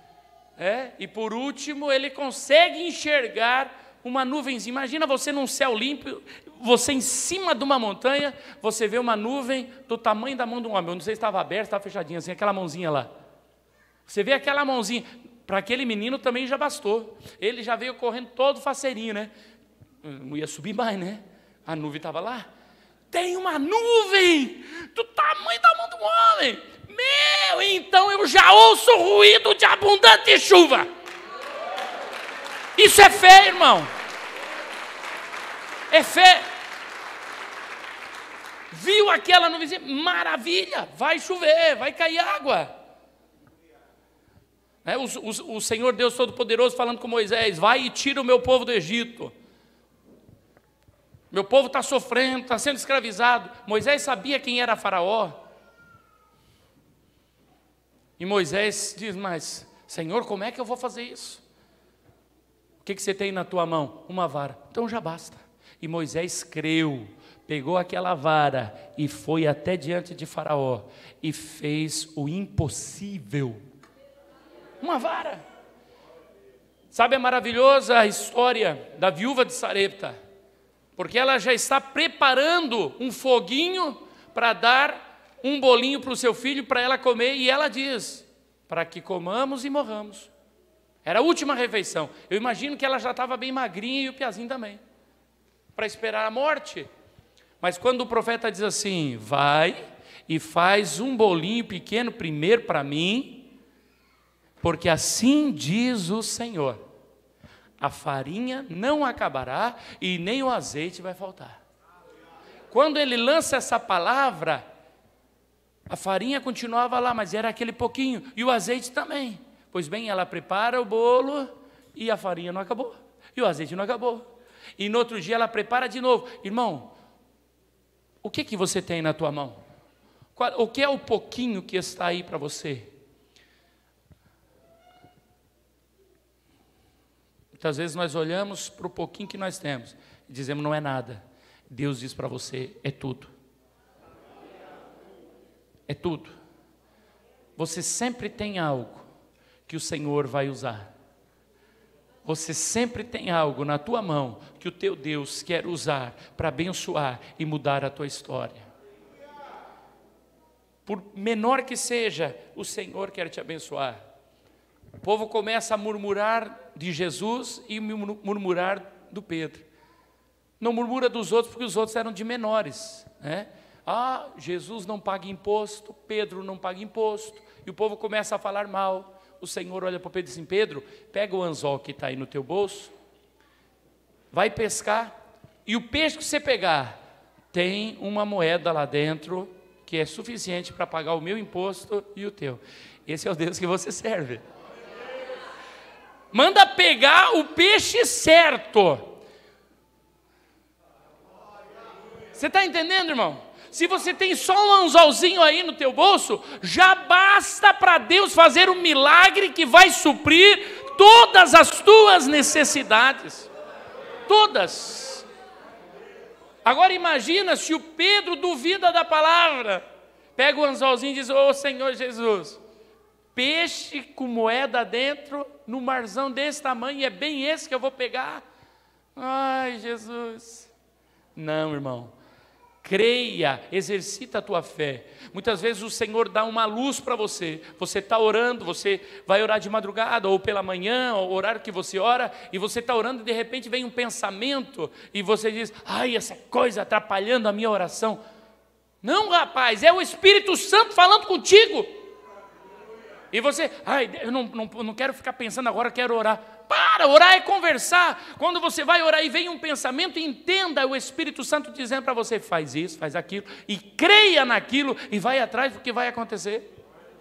E por último, ele consegue enxergar uma nuvenzinha. Imagina você num céu limpo, você em cima de uma montanha, você vê uma nuvem do tamanho da mão de um homem. Eu não sei se estava aberta, estava fechadinha, assim, aquela mãozinha lá. Você vê aquela mãozinha. Para aquele menino também já bastou. Ele já veio correndo todo faceirinho, né? Não ia subir mais, né? A nuvem estava lá. Tem uma nuvem do tamanho da mão do homem. Então eu já ouço o ruído de abundante chuva. Isso é fé, irmão. É fé. Viu aquela nuvenzinha? Maravilha, vai chover, vai cair água. O Senhor Deus Todo-Poderoso falando com Moisés, vai e tira o meu povo do Egito. Meu povo está sofrendo, está sendo escravizado. Moisés sabia quem era Faraó. E Moisés diz, mas Senhor, como é que eu vou fazer isso? O que você tem na tua mão? Uma vara. Então já basta. E Moisés creu, pegou aquela vara e foi até diante de Faraó e fez o impossível. Uma vara. Sabe, é maravilhosa a história da viúva de Sarepta, porque ela já está preparando um foguinho para dar um bolinho para o seu filho, para ela comer, e ela diz, para que comamos e morramos. Era a última refeição. Eu imagino que ela já estava bem magrinha e o Piazinho também, para esperar a morte. Mas quando o profeta diz assim, vai e faz um bolinho pequeno primeiro para mim, porque assim diz o Senhor, a farinha não acabará e nem o azeite vai faltar. Quando ele lança essa palavra, a farinha continuava lá, mas era aquele pouquinho, e o azeite também. Pois bem, ela prepara o bolo e a farinha não acabou, e o azeite não acabou. E no outro dia ela prepara de novo. Irmão, o que você tem na tua mão? O que é o pouquinho que está aí para você? Muitas vezes nós olhamos para o pouquinho que nós temos e dizemos, não é nada. Deus diz para você, é tudo. É tudo. Você sempre tem algo que o Senhor vai usar. Você sempre tem algo na tua mão que o teu Deus quer usar para abençoar e mudar a tua história. Por menor que seja, o Senhor quer te abençoar. O povo começa a murmurar de Jesus e murmurar do Pedro. Não murmura dos outros porque os outros eram de menores, né? Ah, Jesus não paga imposto, Pedro não paga imposto, e o povo começa a falar mal. O Senhor olha para Pedro e diz assim, Pedro, pega o anzol que está aí no teu bolso, vai pescar, e o peixe que você pegar, tem uma moeda lá dentro, que é suficiente para pagar o meu imposto e o teu. Esse é o Deus que você serve. Manda pegar o peixe certo. Você está entendendo, irmão? Se você tem só um anzolzinho aí no teu bolso, já basta para Deus fazer um milagre que vai suprir todas as tuas necessidades. Todas. Agora imagina se o Pedro duvida da palavra. Pega o anzolzinho e diz, ô Senhor Jesus, peixe com moeda dentro, no marzão desse tamanho, é bem esse que eu vou pegar? Ai, Jesus. Não, irmão. Creia, exercita a tua fé. Muitas vezes o Senhor dá uma luz para você. Você está orando, você vai orar de madrugada, ou pela manhã, ou o horário que você ora, e você está orando e de repente vem um pensamento, e você diz, ai, essa coisa atrapalhando a minha oração. Não, rapaz, é o Espírito Santo falando contigo. E você, ai, eu não quero ficar pensando agora, quero orar. Para, orar é conversar. Quando você vai orar e vem um pensamento, entenda o Espírito Santo dizendo para você, faz isso, faz aquilo, e creia naquilo, e vai atrás do que vai acontecer.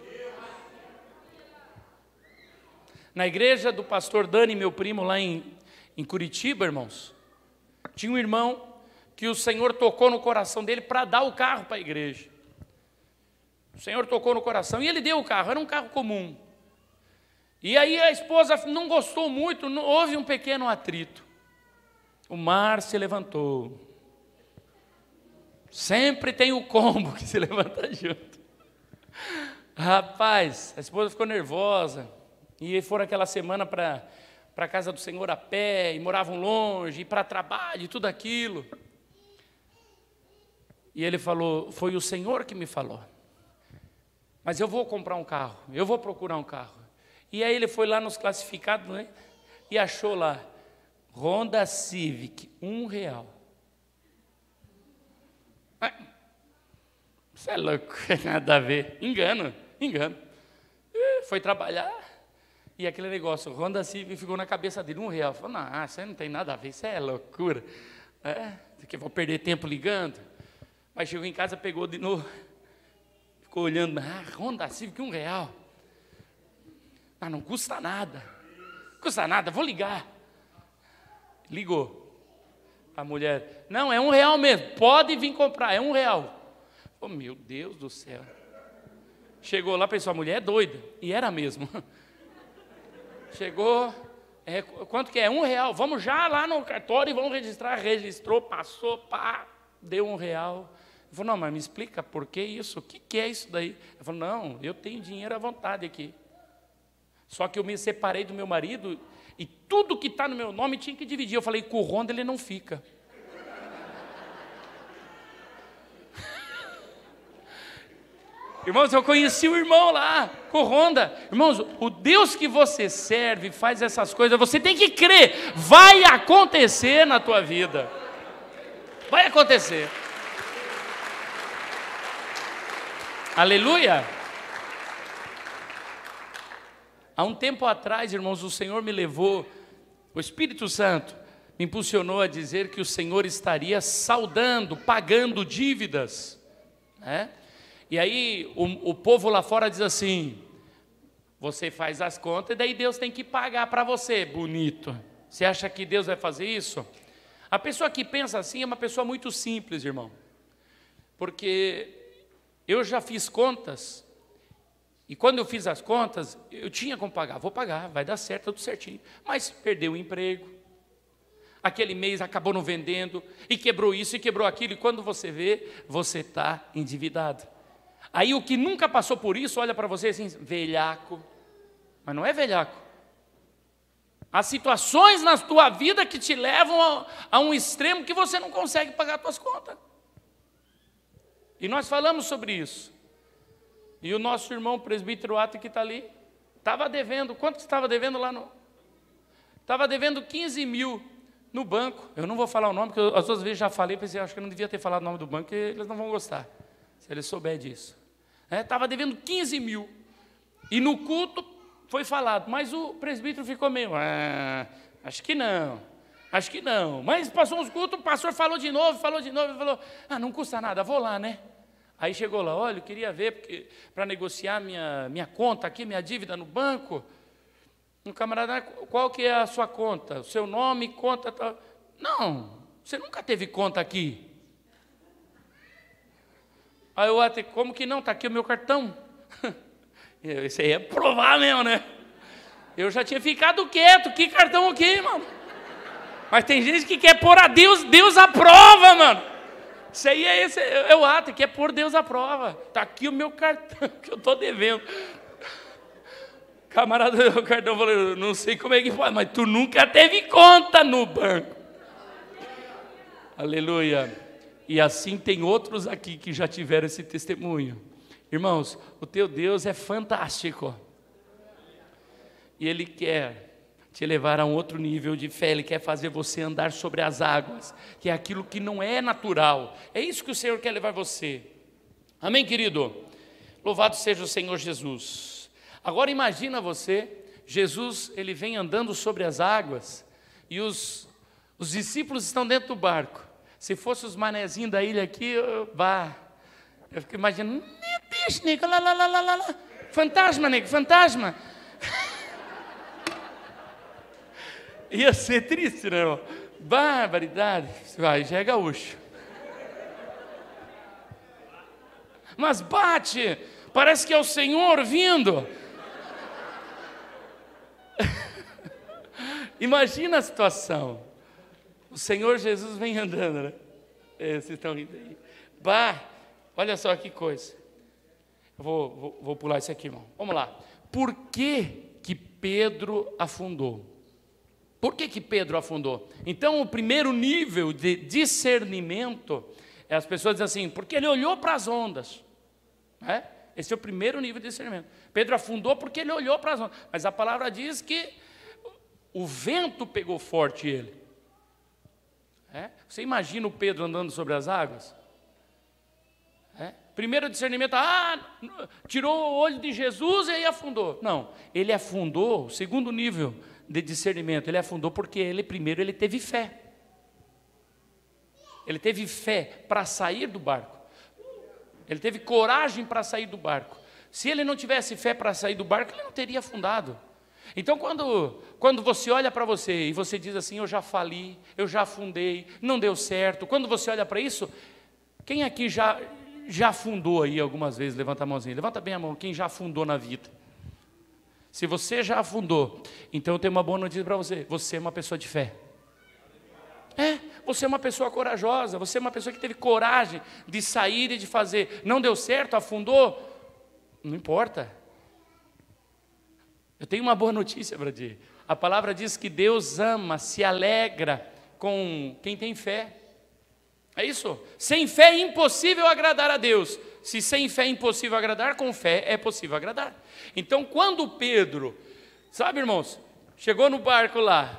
Na igreja do pastor Dani, meu primo, lá em Curitiba, irmãos, tinha um irmão que o Senhor tocou no coração dele para dar o carro para a igreja. O Senhor tocou no coração e ele deu o carro, era um carro comum. E aí a esposa não gostou muito, houve um pequeno atrito. O mar se levantou. Sempre tem o combo que se levanta junto. Rapaz, a esposa ficou nervosa. E foram aquela semana para a casa do Senhor a pé, e moravam longe, e para trabalho, e tudo aquilo. E ele falou, foi o Senhor que me falou. Mas eu vou comprar um carro, eu vou procurar um carro. E aí ele foi lá nos classificados, né, e achou lá, Honda Civic, R$1. Isso é louco, nada a ver. Engano. Foi trabalhar, e aquele negócio, Honda Civic ficou na cabeça dele, R$1. Falou, não, isso aí não tem nada a ver, isso é loucura. Que eu vou perder tempo ligando. Mas chegou em casa, pegou de novo, ficou olhando, Honda Civic, R$1. Ah, não custa nada, vou ligar. Ligou. A mulher, não, é R$1 mesmo, pode vir comprar, é R$1. Oh, meu Deus do céu. Chegou lá, pensou, a mulher é doida, e era mesmo. Chegou, Quanto que é? R$1. Vamos já lá no cartório e vamos registrar. Registrou, passou, pá, deu R$1. Ele falou, não, mas me explica por que isso? O que é isso daí? Ele falou, não, eu tenho dinheiro à vontade aqui. Só que eu me separei do meu marido e tudo que está no meu nome tinha que dividir. Eu falei, com o Honda ele não fica. Irmãos, eu conheci o irmão lá, com o Honda. Irmãos, o Deus que você serve faz essas coisas, você tem que crer, vai acontecer na tua vida. Vai acontecer. Aleluia. Há um tempo atrás, irmãos, o Senhor me levou, o Espírito Santo me impulsionou a dizer que o Senhor estaria saldando, pagando dívidas, né? E aí o povo lá fora diz assim, você faz as contas e daí Deus tem que pagar para você, bonito. Você acha que Deus vai fazer isso? A pessoa que pensa assim é uma pessoa muito simples, irmão. Porque eu já fiz contas, e quando eu fiz as contas, eu tinha como pagar. Vou pagar, vai dar certo, tudo certinho. Mas perdeu o emprego, aquele mês acabou não vendendo, e quebrou isso, e quebrou aquilo, e quando você vê, você está endividado. Aí o que nunca passou por isso, olha para você assim, velhaco, mas não é velhaco. Há situações na tua vida que te levam a um extremo que você não consegue pagar as tuas contas. E nós falamos sobre isso. E o nosso irmão presbítero Ato que está ali, estava devendo, quanto estava devendo lá no... Estava devendo 15 mil no banco. Eu não vou falar o nome, porque as outras vezes já falei, pensei, acho que eu não devia ter falado o nome do banco, porque eles não vão gostar, se eles souberem disso. Estava devendo 15 mil. E no culto foi falado, mas o presbítero ficou meio, acho que não. Mas passou uns cultos, o pastor falou de novo, e falou, não custa nada, vou lá, né? Aí chegou lá, olha, eu queria ver, para negociar minha conta aqui, minha dívida no banco. Um camarada, qual que é a sua conta? O seu nome, conta, tal. Não, você nunca teve conta aqui. Aí eu até, como que não? Está aqui o meu cartão. Isso aí é provar mesmo, né? Eu já tinha ficado quieto, que cartão aqui, mano? Mas tem gente que quer pôr a Deus, Deus à prova, mano. Isso aí é o ato, quer pôr Deus à prova. Está aqui o meu cartão, que eu estou devendo. Camarada, o cartão falou, não sei como é que pode, mas tu nunca teve conta no banco. Aleluia. E assim tem outros aqui que já tiveram esse testemunho. Irmãos, o teu Deus é fantástico. E Ele quer te levar a um outro nível de fé. Ele quer fazer você andar sobre as águas, que é aquilo que não é natural. É isso que o Senhor quer levar você. Amém, querido? Louvado seja o Senhor Jesus. Agora imagina você, Jesus, Ele vem andando sobre as águas, e os discípulos estão dentro do barco. Se fosse os manezinhos da ilha aqui, eu fico imaginando, deixa, nego, lá. Fantasma, nego, fantasma. Ia ser triste, né, irmão? Barbaridade. Vai, já é gaúcho. Mas bate, parece que é o Senhor vindo. Imagina a situação. O Senhor Jesus vem andando, né? Vocês estão rindo aí. Olha só que coisa. Eu vou pular isso aqui, irmão. Vamos lá. Por que Pedro afundou? Por que Pedro afundou? Então, o primeiro nível de discernimento é as pessoas dizem assim, porque ele olhou para as ondas. Né? Esse é o primeiro nível de discernimento. Pedro afundou porque ele olhou para as ondas. Mas a palavra diz que o vento pegou forte ele. Você imagina o Pedro andando sobre as águas? Primeiro discernimento, tirou o olho de Jesus e aí afundou. Não, ele afundou, segundo nível de discernimento, ele afundou porque primeiro ele teve fé. Ele teve fé para sair do barco. Ele teve coragem para sair do barco. Se ele não tivesse fé para sair do barco, ele não teria afundado. Então, quando você olha para você e você diz assim, eu já fali, eu já afundei, não deu certo. Quando você olha para isso, quem aqui já afundou aí algumas vezes? Levanta a mãozinha, levanta bem a mão, quem já afundou na vida. Se você já afundou, então eu tenho uma boa notícia para você. Você é uma pessoa de fé. Você é uma pessoa corajosa. Você é uma pessoa que teve coragem de sair e de fazer. Não deu certo, afundou. Não importa. Eu tenho uma boa notícia para ti. A palavra diz que Deus ama, se alegra com quem tem fé. É isso. Sem fé é impossível agradar a Deus. Se sem fé é impossível agradar, com fé é possível agradar. Então, quando Pedro, sabe, irmãos, chegou no barco lá,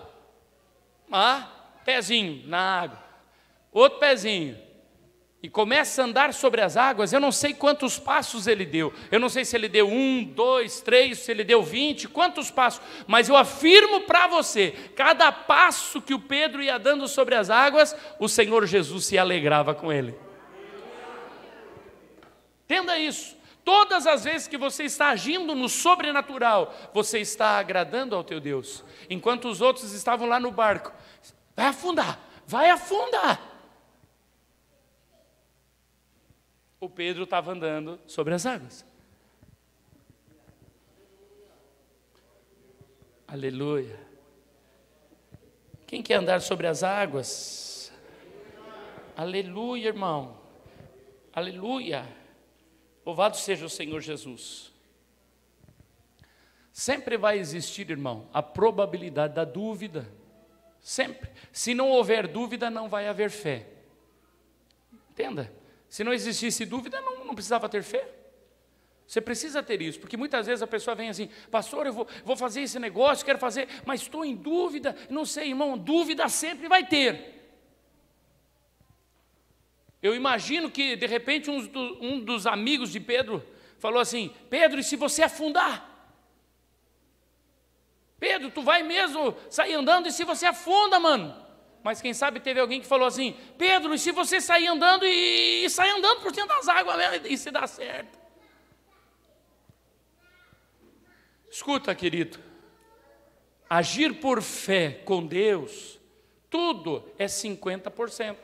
pezinho na água, outro pezinho, e começa a andar sobre as águas, eu não sei quantos passos ele deu, eu não sei se ele deu 1, 2, 3, se ele deu 20, quantos passos, mas eu afirmo para você, cada passo que o Pedro ia dando sobre as águas, o Senhor Jesus se alegrava com ele. Entenda isso. Todas as vezes que você está agindo no sobrenatural, você está agradando ao teu Deus. Enquanto os outros estavam lá no barco, vai afundar, vai afundar. O Pedro estava andando sobre as águas. Aleluia. Quem quer andar sobre as águas? Aleluia, irmão. Aleluia. Louvado seja o Senhor Jesus. Sempre vai existir, irmão, a probabilidade da dúvida. Sempre. Se não houver dúvida, não vai haver fé. Entenda? Se não existisse dúvida, não precisava ter fé. Você precisa ter isso, porque muitas vezes a pessoa vem assim, pastor, eu vou fazer esse negócio, quero fazer, mas estou em dúvida, não sei, irmão, dúvida sempre vai ter. Eu imagino que, de repente, um dos amigos de Pedro falou assim, Pedro, e se você afundar? Pedro, tu vai mesmo sair andando e se você afunda, mano? Mas quem sabe teve alguém que falou assim, Pedro, e se você sair andando e sair andando por dentro das águas mesmo, e se dá certo? Escuta, querido, agir por fé com Deus, tudo é 50%.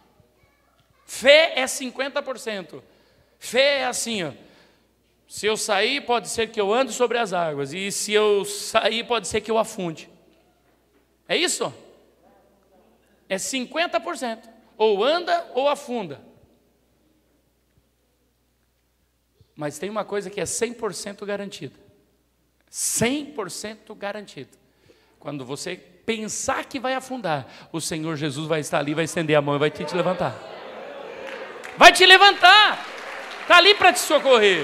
Fé é 50%. Fé é assim, ó. Se eu sair, pode ser que eu ande sobre as águas. E se eu sair, pode ser que eu afunde. É isso? É 50%. Ou anda ou afunda. Mas tem uma coisa que é 100% garantida. 100% garantida. Quando você pensar que vai afundar, o Senhor Jesus vai estar ali, vai estender a mão e vai te levantar. Vai te levantar. Está ali para te socorrer.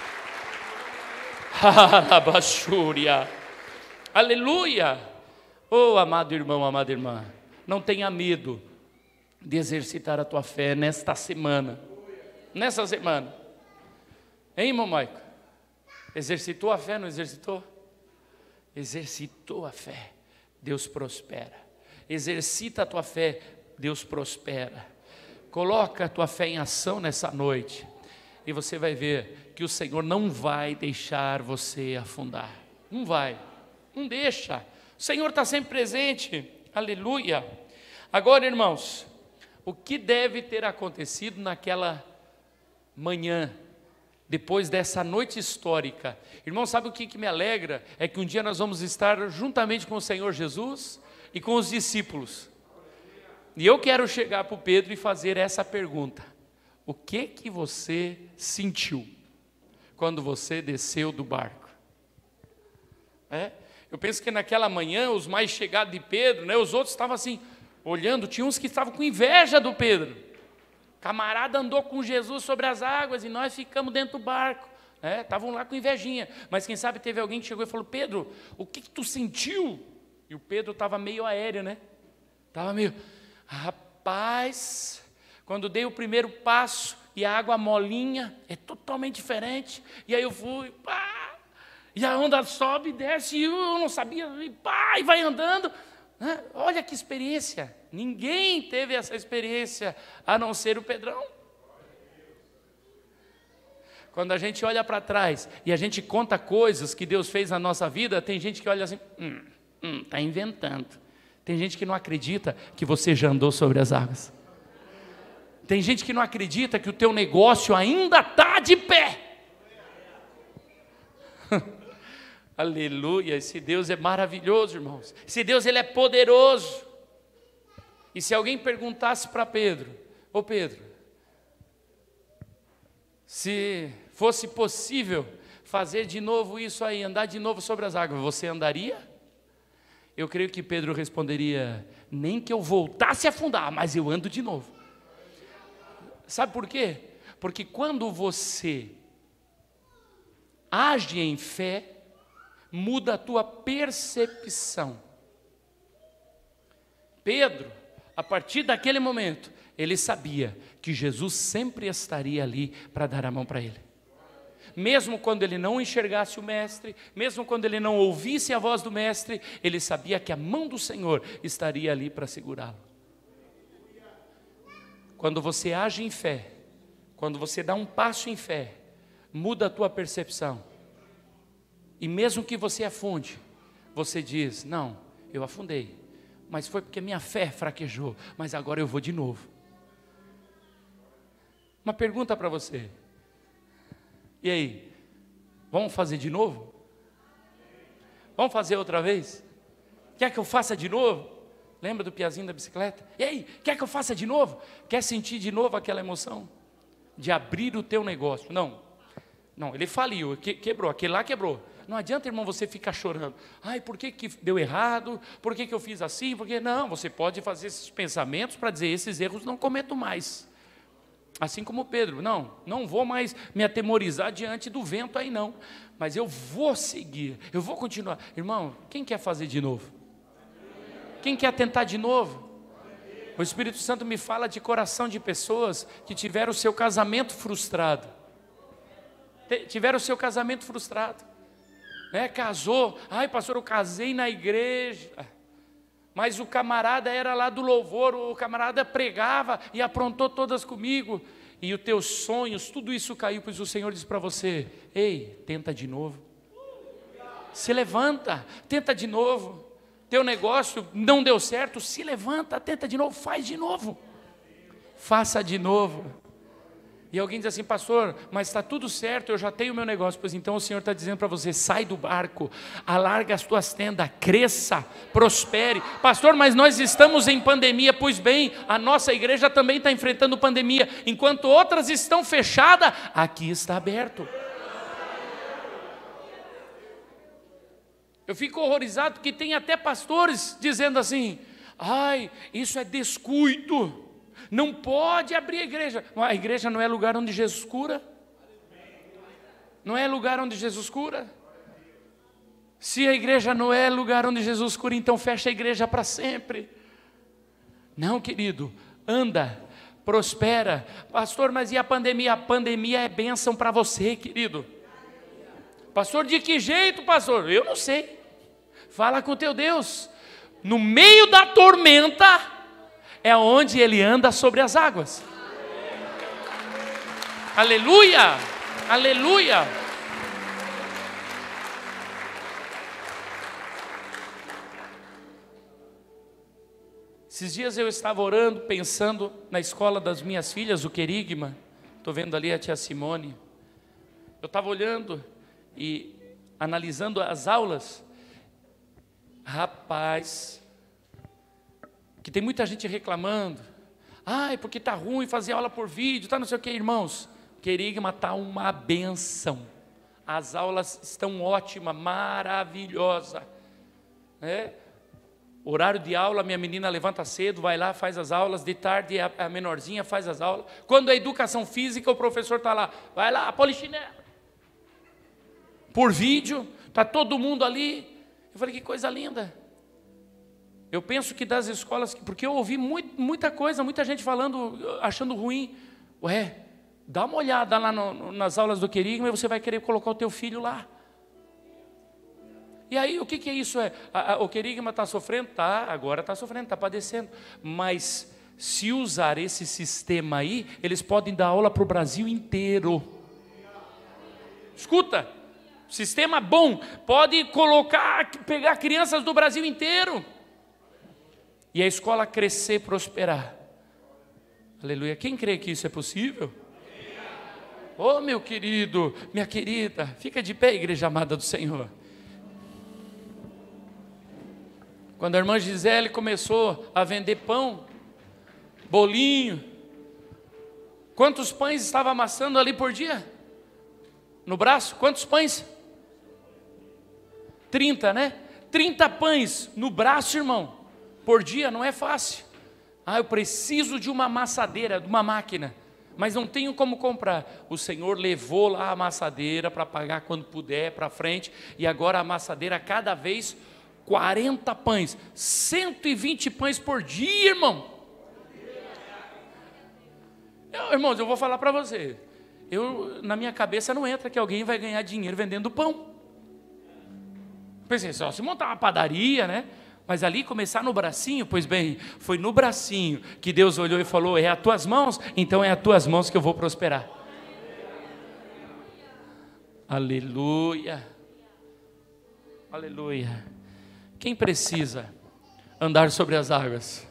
Aleluia. Oh, amado irmão, amada irmã, não tenha medo de exercitar a tua fé nesta semana. Nessa semana. Hein, irmão Maico? Exercitou a fé, não exercitou? Exercitou a fé, Deus prospera. Exercita a tua fé, Deus prospera. Coloca a tua fé em ação nessa noite. E você vai ver que o Senhor não vai deixar você afundar. Não vai, não deixa. O Senhor está sempre presente. Aleluia. Agora, irmãos, o que deve ter acontecido naquela manhã, depois dessa noite histórica? Irmão, sabe o que me alegra? É que um dia nós vamos estar juntamente com o Senhor Jesus e com os discípulos. E eu quero chegar para o Pedro e fazer essa pergunta. O que você sentiu quando você desceu do barco? Eu penso que naquela manhã, os mais chegados de Pedro, os outros estavam assim, olhando, tinha uns que estavam com inveja do Pedro. Camarada andou com Jesus sobre as águas e nós ficamos dentro do barco. Estavam lá com invejinha. Mas quem sabe teve alguém que chegou e falou, Pedro, o que tu sentiu? E o Pedro estava meio aéreo, Estava meio, rapaz, quando dei o primeiro passo e a água molinha, é totalmente diferente. E aí eu fui, e a onda sobe e desce, e eu não sabia, e vai andando. Olha que experiência. Ninguém teve essa experiência, a não ser o Pedrão. Quando a gente olha para trás e a gente conta coisas que Deus fez na nossa vida, tem gente que olha assim, está inventando. Tem gente que não acredita que você já andou sobre as águas. Tem gente que não acredita que o teu negócio ainda está de pé. Aleluia, esse Deus é maravilhoso, irmãos. Esse Deus, Ele é poderoso. E se alguém perguntasse para Pedro, ô Pedro, se fosse possível fazer de novo isso aí, andar de novo sobre as águas, você andaria? Eu creio que Pedro responderia, nem que eu voltasse a afundar, mas eu ando de novo. Sabe por quê? Porque quando você age em fé, muda a tua percepção. Pedro, a partir daquele momento, ele sabia que Jesus sempre estaria ali para dar a mão para ele. Mesmo quando ele não enxergasse o mestre, mesmo quando ele não ouvisse a voz do mestre, ele sabia que a mão do Senhor estaria ali para segurá-lo. Quando você age em fé, quando você dá um passo em fé, muda a tua percepção. E mesmo que você afunde, você diz, não, eu afundei, mas foi porque minha fé fraquejou, mas agora eu vou de novo. Uma pergunta para você. E aí, vamos fazer de novo? Vamos fazer outra vez? Quer que eu faça de novo? Lembra do piazinho da bicicleta? E aí, quer que eu faça de novo? Quer sentir de novo aquela emoção? De abrir o teu negócio? Não, ele faliu, quebrou, aquele lá quebrou. Não adianta, irmão, você ficar chorando. Ai, por que deu errado? Por que eu fiz assim? Não, você pode fazer esses pensamentos para dizer, esses erros não cometo mais. Assim como Pedro, não vou mais me atemorizar diante do vento aí não. Mas eu vou seguir, eu vou continuar. Irmão, quem quer fazer de novo? Quem quer tentar de novo? O Espírito Santo me fala de coração de pessoas que tiveram o seu casamento frustrado. Tiveram o seu casamento frustrado. Casou, ai pastor, eu casei na igreja, mas o camarada era lá do louvor, o camarada pregava e aprontou todas comigo, e os teus sonhos, tudo isso caiu, pois o Senhor diz para você, ei, tenta de novo, se levanta, tenta de novo, teu negócio não deu certo, se levanta, tenta de novo, faz de novo, faça de novo. E alguém diz assim, pastor, mas está tudo certo, eu já tenho o meu negócio. Pois então o Senhor está dizendo para você, sai do barco, alarga as tuas tendas, cresça, prospere. Pastor, mas nós estamos em pandemia. Pois bem, a nossa igreja também está enfrentando pandemia. Enquanto outras estão fechadas, aqui está aberto. Eu fico horrorizado que tem até pastores dizendo assim, ai, isso é descuido. Não pode abrir a igreja não é lugar onde Jesus cura? Não é lugar onde Jesus cura? Se a igreja não é lugar onde Jesus cura, então fecha a igreja para sempre. Não, querido, anda, prospera. Pastor, mas e a pandemia? A pandemia é bênção para você, querido. Pastor, de que jeito, pastor? Eu não sei. Fala com o teu Deus. No meio da tormenta é onde ele anda sobre as águas. Aleluia, aleluia. Esses dias eu estava orando, pensando na escola das minhas filhas, o querigma. Estou vendo ali a tia Simone. Eu estava olhando e analisando as aulas. Rapaz, que tem muita gente reclamando, ai, porque está ruim fazer aula por vídeo, está não sei o que, irmãos, querigma está uma benção, as aulas estão ótimas, maravilhosa, horário de aula, minha menina levanta cedo, vai lá, faz as aulas, de tarde a menorzinha faz as aulas, quando é educação física, o professor está lá, vai lá, polichinela, por vídeo, está todo mundo ali, eu falei, que coisa linda. Eu penso que das escolas, porque eu ouvi muita coisa, muita gente falando, achando ruim. Dá uma olhada lá nas aulas do querigma e você vai querer colocar o teu filho lá. E aí, o que é isso? O querigma está sofrendo? Tá, agora está sofrendo, está padecendo. Mas, se usar esse sistema aí, eles podem dar aula para o Brasil inteiro. Escuta, sistema bom, pode pegar crianças do Brasil inteiro. E a escola crescer, prosperar. Aleluia. Quem crê que isso é possível? Oh, meu querido, minha querida, fica de pé, igreja amada do Senhor. Quando a irmã Gisele começou a vender pão, bolinho, quantos pães estava amassando ali por dia? No braço, quantos pães? 30, né? 30 pães no braço, irmão, por dia, não é fácil. Eu preciso de uma amassadeira, de uma máquina, mas não tenho como comprar. O Senhor levou lá a amassadeira para pagar quando puder, para frente, e agora a amassadeira cada vez 40 pães, 120 pães por dia, irmão. Irmãos, eu vou falar para você, na minha cabeça não entra que alguém vai ganhar dinheiro vendendo pão. Pensei, só se montar uma padaria, né? Mas ali começar no bracinho, pois bem, foi no bracinho que Deus olhou e falou, é as tuas mãos, então é as tuas mãos que eu vou prosperar. Aleluia, aleluia. Quem precisa andar sobre as águas?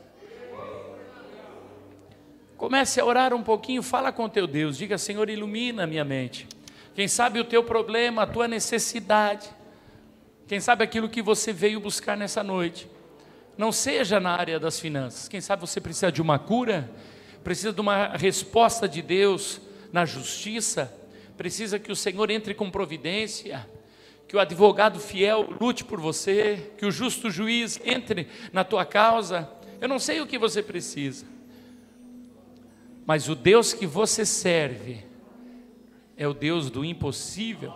Comece a orar um pouquinho, fala com teu Deus, diga, Senhor, ilumina a minha mente. Quem sabe o teu problema, a tua necessidade, quem sabe aquilo que você veio buscar nessa noite, não seja na área das finanças. Quem sabe você precisa de uma cura, precisa de uma resposta de Deus na justiça, precisa que o Senhor entre com providência, que o advogado fiel lute por você, que o justo juiz entre na tua causa. Eu não sei o que você precisa, mas o Deus que você serve é o Deus do impossível.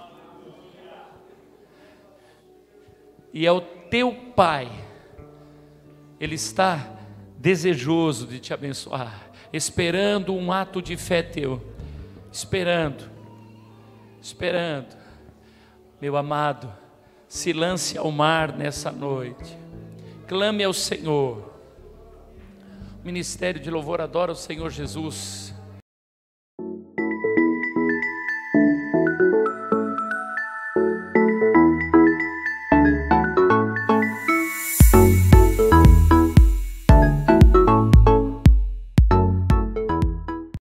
E é o teu Pai, Ele está desejoso de te abençoar, esperando um ato de fé teu, esperando. Meu amado, se lance ao mar nessa noite, clame ao Senhor. O ministério de louvor adora o Senhor Jesus.